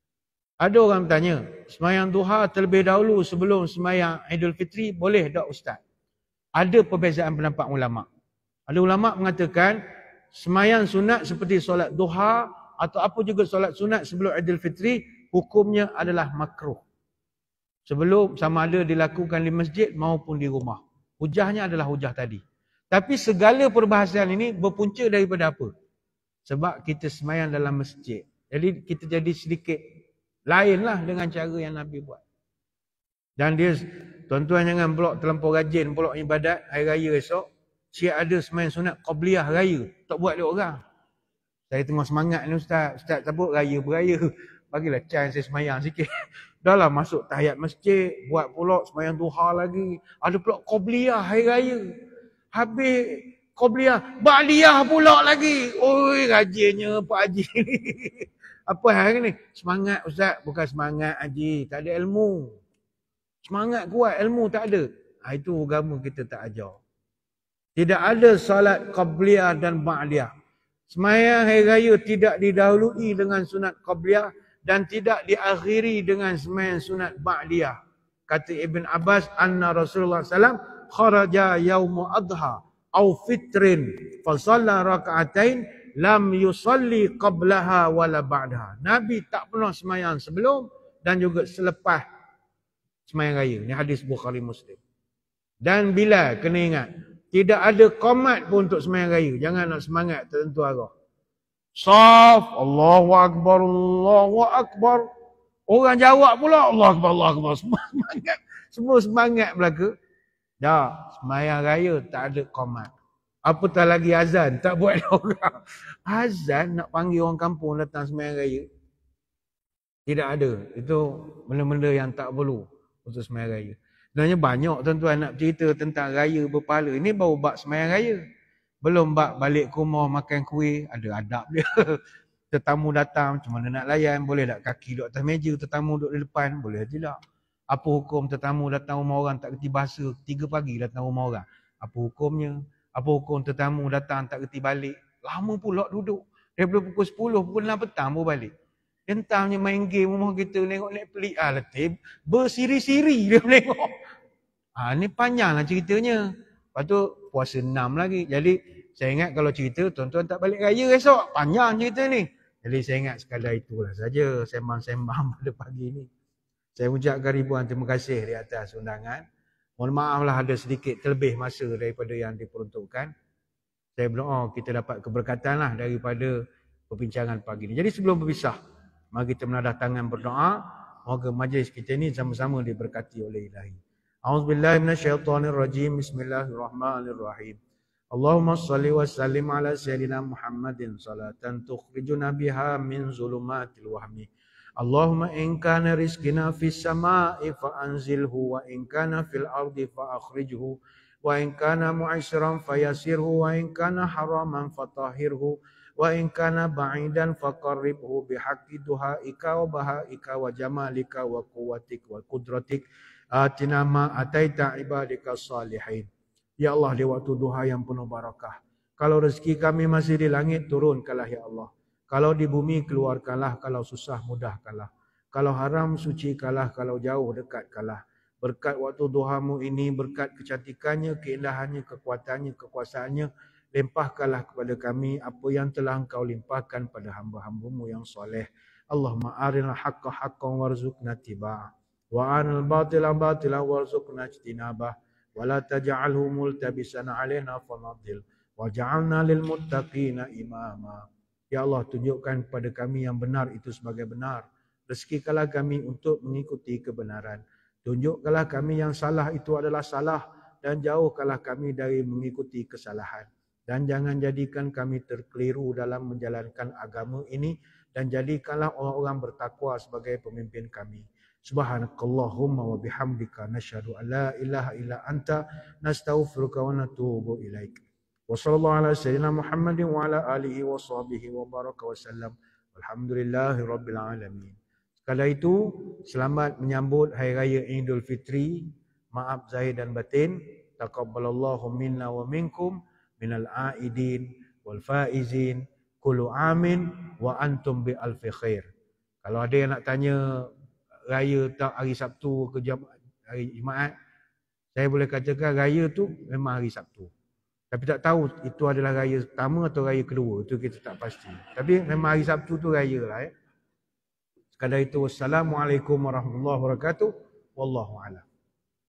Ada orang bertanya, sembahyang duha terlebih dahulu sebelum sembahyang Idul Fitri boleh tak ustaz? Ada perbezaan pendapat ulama. Ada ulama mengatakan sembahyang sunat seperti solat duha atau apa juga solat sunat sebelum Idul Fitri hukumnya adalah makruh. Sebelum sama ada dilakukan di masjid maupun di rumah. Hujahnya adalah hujah tadi. Tapi segala perbahasan ini berpunca daripada apa? Sebab kita sembahyang dalam masjid. Jadi kita jadi sedikit lainlah dengan cara yang Nabi buat. Dan dia, tuan-tuan jangan pulak terlampau rajin pulak ibadat hari raya esok. Siap ada sembahyang sunat qabliyah raya. Tak buat dia orang. Saya tengah semangat ni ustaz. Ustaz tabuk raya beraya. Bagilah chance saya sembahyang sikit. Dah lah masuk tahiyat masjid, buat pula sembahyang duha lagi. Ada pula qabliyah hari raya. Habis qabliyah, ba'diyah pula lagi. Oi, rajinnya Pak Haji ni. Apa hari ni? Semangat ustaz, bukan semangat Haji, tak ada ilmu. Semangat kuat, ilmu tak ada. Itu agama kita tak ajar. Tidak ada salat qabliyah dan ba'diyah. Sembahyang hari raya tidak didahului dengan sunat qabliyah dan tidak diakhiri dengan sembahyang sunat ba'diyah. Kata Ibn Abbas, anna Rasulullah SAW kharaja yaumu adha au fitrin fasalla raka'atain lam yusalli qablaha wala ba'daha. Nabi tak pernah sembahyang sebelum dan juga selepas sembahyang raya. Ini hadis Bukhari Muslim. Dan bila kena ingat, tidak ada qomat pun untuk sembahyang raya. Jangan nak semangat tertentu arah. Saf, Allahu Akbar, Allahu Akbar. Orang jawab pula, Allahu Akbar, Allahu Akbar. Semua semangat belaka. Dah, sembahyang raya tak ada qomat. Apatah lagi azan, tak buat orang. Azan nak panggil orang kampung datang sembahyang raya. Tidak ada. Itu benda-benda yang tak perlu untuk sembahyang raya. Sebenarnya banyak tuan-tuan nak cerita tentang raya berpahala. Ini baru bab sembahyang raya. Belum bab balik ke rumah makan kuih, ada adab dia. Tetamu datang, macam mana nak layan? Boleh tak kaki duduk atas meja, tetamu duduk di depan? Boleh tidak? Apa hukum tetamu datang rumah orang tak kerti bahasa, 3 pagi datang rumah orang? Apa hukumnya? Apa hukum tetamu datang tak kerti balik? Lama pula duduk. Daripada pukul 10, pukul 6 petang baru balik. Entahnya main game rumah kita, tengok Netflix, letih. Bersiri-siri dia tengok. Ni panjanglah ceritanya. Lepas tu puasa 6 lagi. Jadi saya ingat kalau cerita tuan-tuan tak balik raya esok. Panjang cerita ni. Jadi saya ingat sekadar itulah saja sembang-sembang pada pagi ni. Saya ucapkan ribuan terima kasih di atas undangan. Mohon maaflah ada sedikit terlebih masa daripada yang diperuntukkan. Saya berdoa kita dapat keberkatan lah daripada perbincangan pagi ni. Jadi sebelum berpisah, mari kita menadah tangan berdoa. Moga majlis kita ni sama-sama diberkati oleh Ilahi. A'udzubillahi minasyaitonirrajim. Bismillahirrahmanirrahim. Allahumma salli wa sallim ala sayyidina Muhammadin salatan tukhrijuna biha min zulumatil wahmi. Allahumma in kana rizqina fis sama'i fa anzilhu wa in kana fil ardi fa akhrijhu wa in kana mu'assiran fayasirhu wa in kana haraman fatahhirhu wa in kana ba'idan faqarribhu bihaqqi duhaika wa bahaika wa jamalika wa quwwatik wa qudratik atina ma ataita ibadika salihin. Ya Allah, di waktu duha yang penuh barakah, kalau rezeki kami masih di langit, turunkanlah ya Allah. Kalau di bumi, keluarkanlah. Kalau susah, mudahkanlah. Kalau haram, sucikanlah. Kalau jauh, dekatkanlah. Berkat waktu duhamu ini, berkat kecantikannya, keindahannya, kekuatannya, kekuasaannya, limpahkanlah kepada kami apa yang telah Engkau limpahkan pada hamba-hambamu yang soleh. Allahumma arinal haqqa haqqan warzuqna tiba'ah wa arinal batila batila warzuqna ijtinabah wa la taj'alhu multabisan alaina fanadil wa ja'alna lil muttaqina imama. Ya Allah, tunjukkan kepada kami yang benar itu sebagai benar. Rezekikanlah kami untuk mengikuti kebenaran. Tunjukkanlah kami yang salah itu adalah salah dan jauhkanlah kami dari mengikuti kesalahan. Dan jangan jadikan kami terkeliru dalam menjalankan agama ini dan jadikanlah orang-orang bertakwa sebagai pemimpin kami. Subhanakallahumma wa bihamdika nasyhadu an la ilaha illa anta nastaghfiruka wa natubu ilaik. Wa sallallahu ala sayyidina Muhammadin wa ala alihi wa sahbihi wa baraka wa sallam. Alhamdulillahi rabbil alamin. Sekadar itu, selamat menyambut Hari Raya Idul Fitri. Maaf zahir dan batin. Taqabbalallahu minna wa minkum minal aidin wal faizin. Kullu amin wa antum bi alfi khair. Kalau ada yang nak tanya raya tak hari Sabtu ke hari Jumaat, saya boleh katakan raya tu memang hari Sabtu. Tapi tak tahu itu adalah raya pertama atau raya kedua, itu kita tak pasti. Tapi memang hari Sabtu tu raya lah ya. Sekadar itu, wassalamualaikum warahmatullahi wabarakatuh. Wallahu a'lam.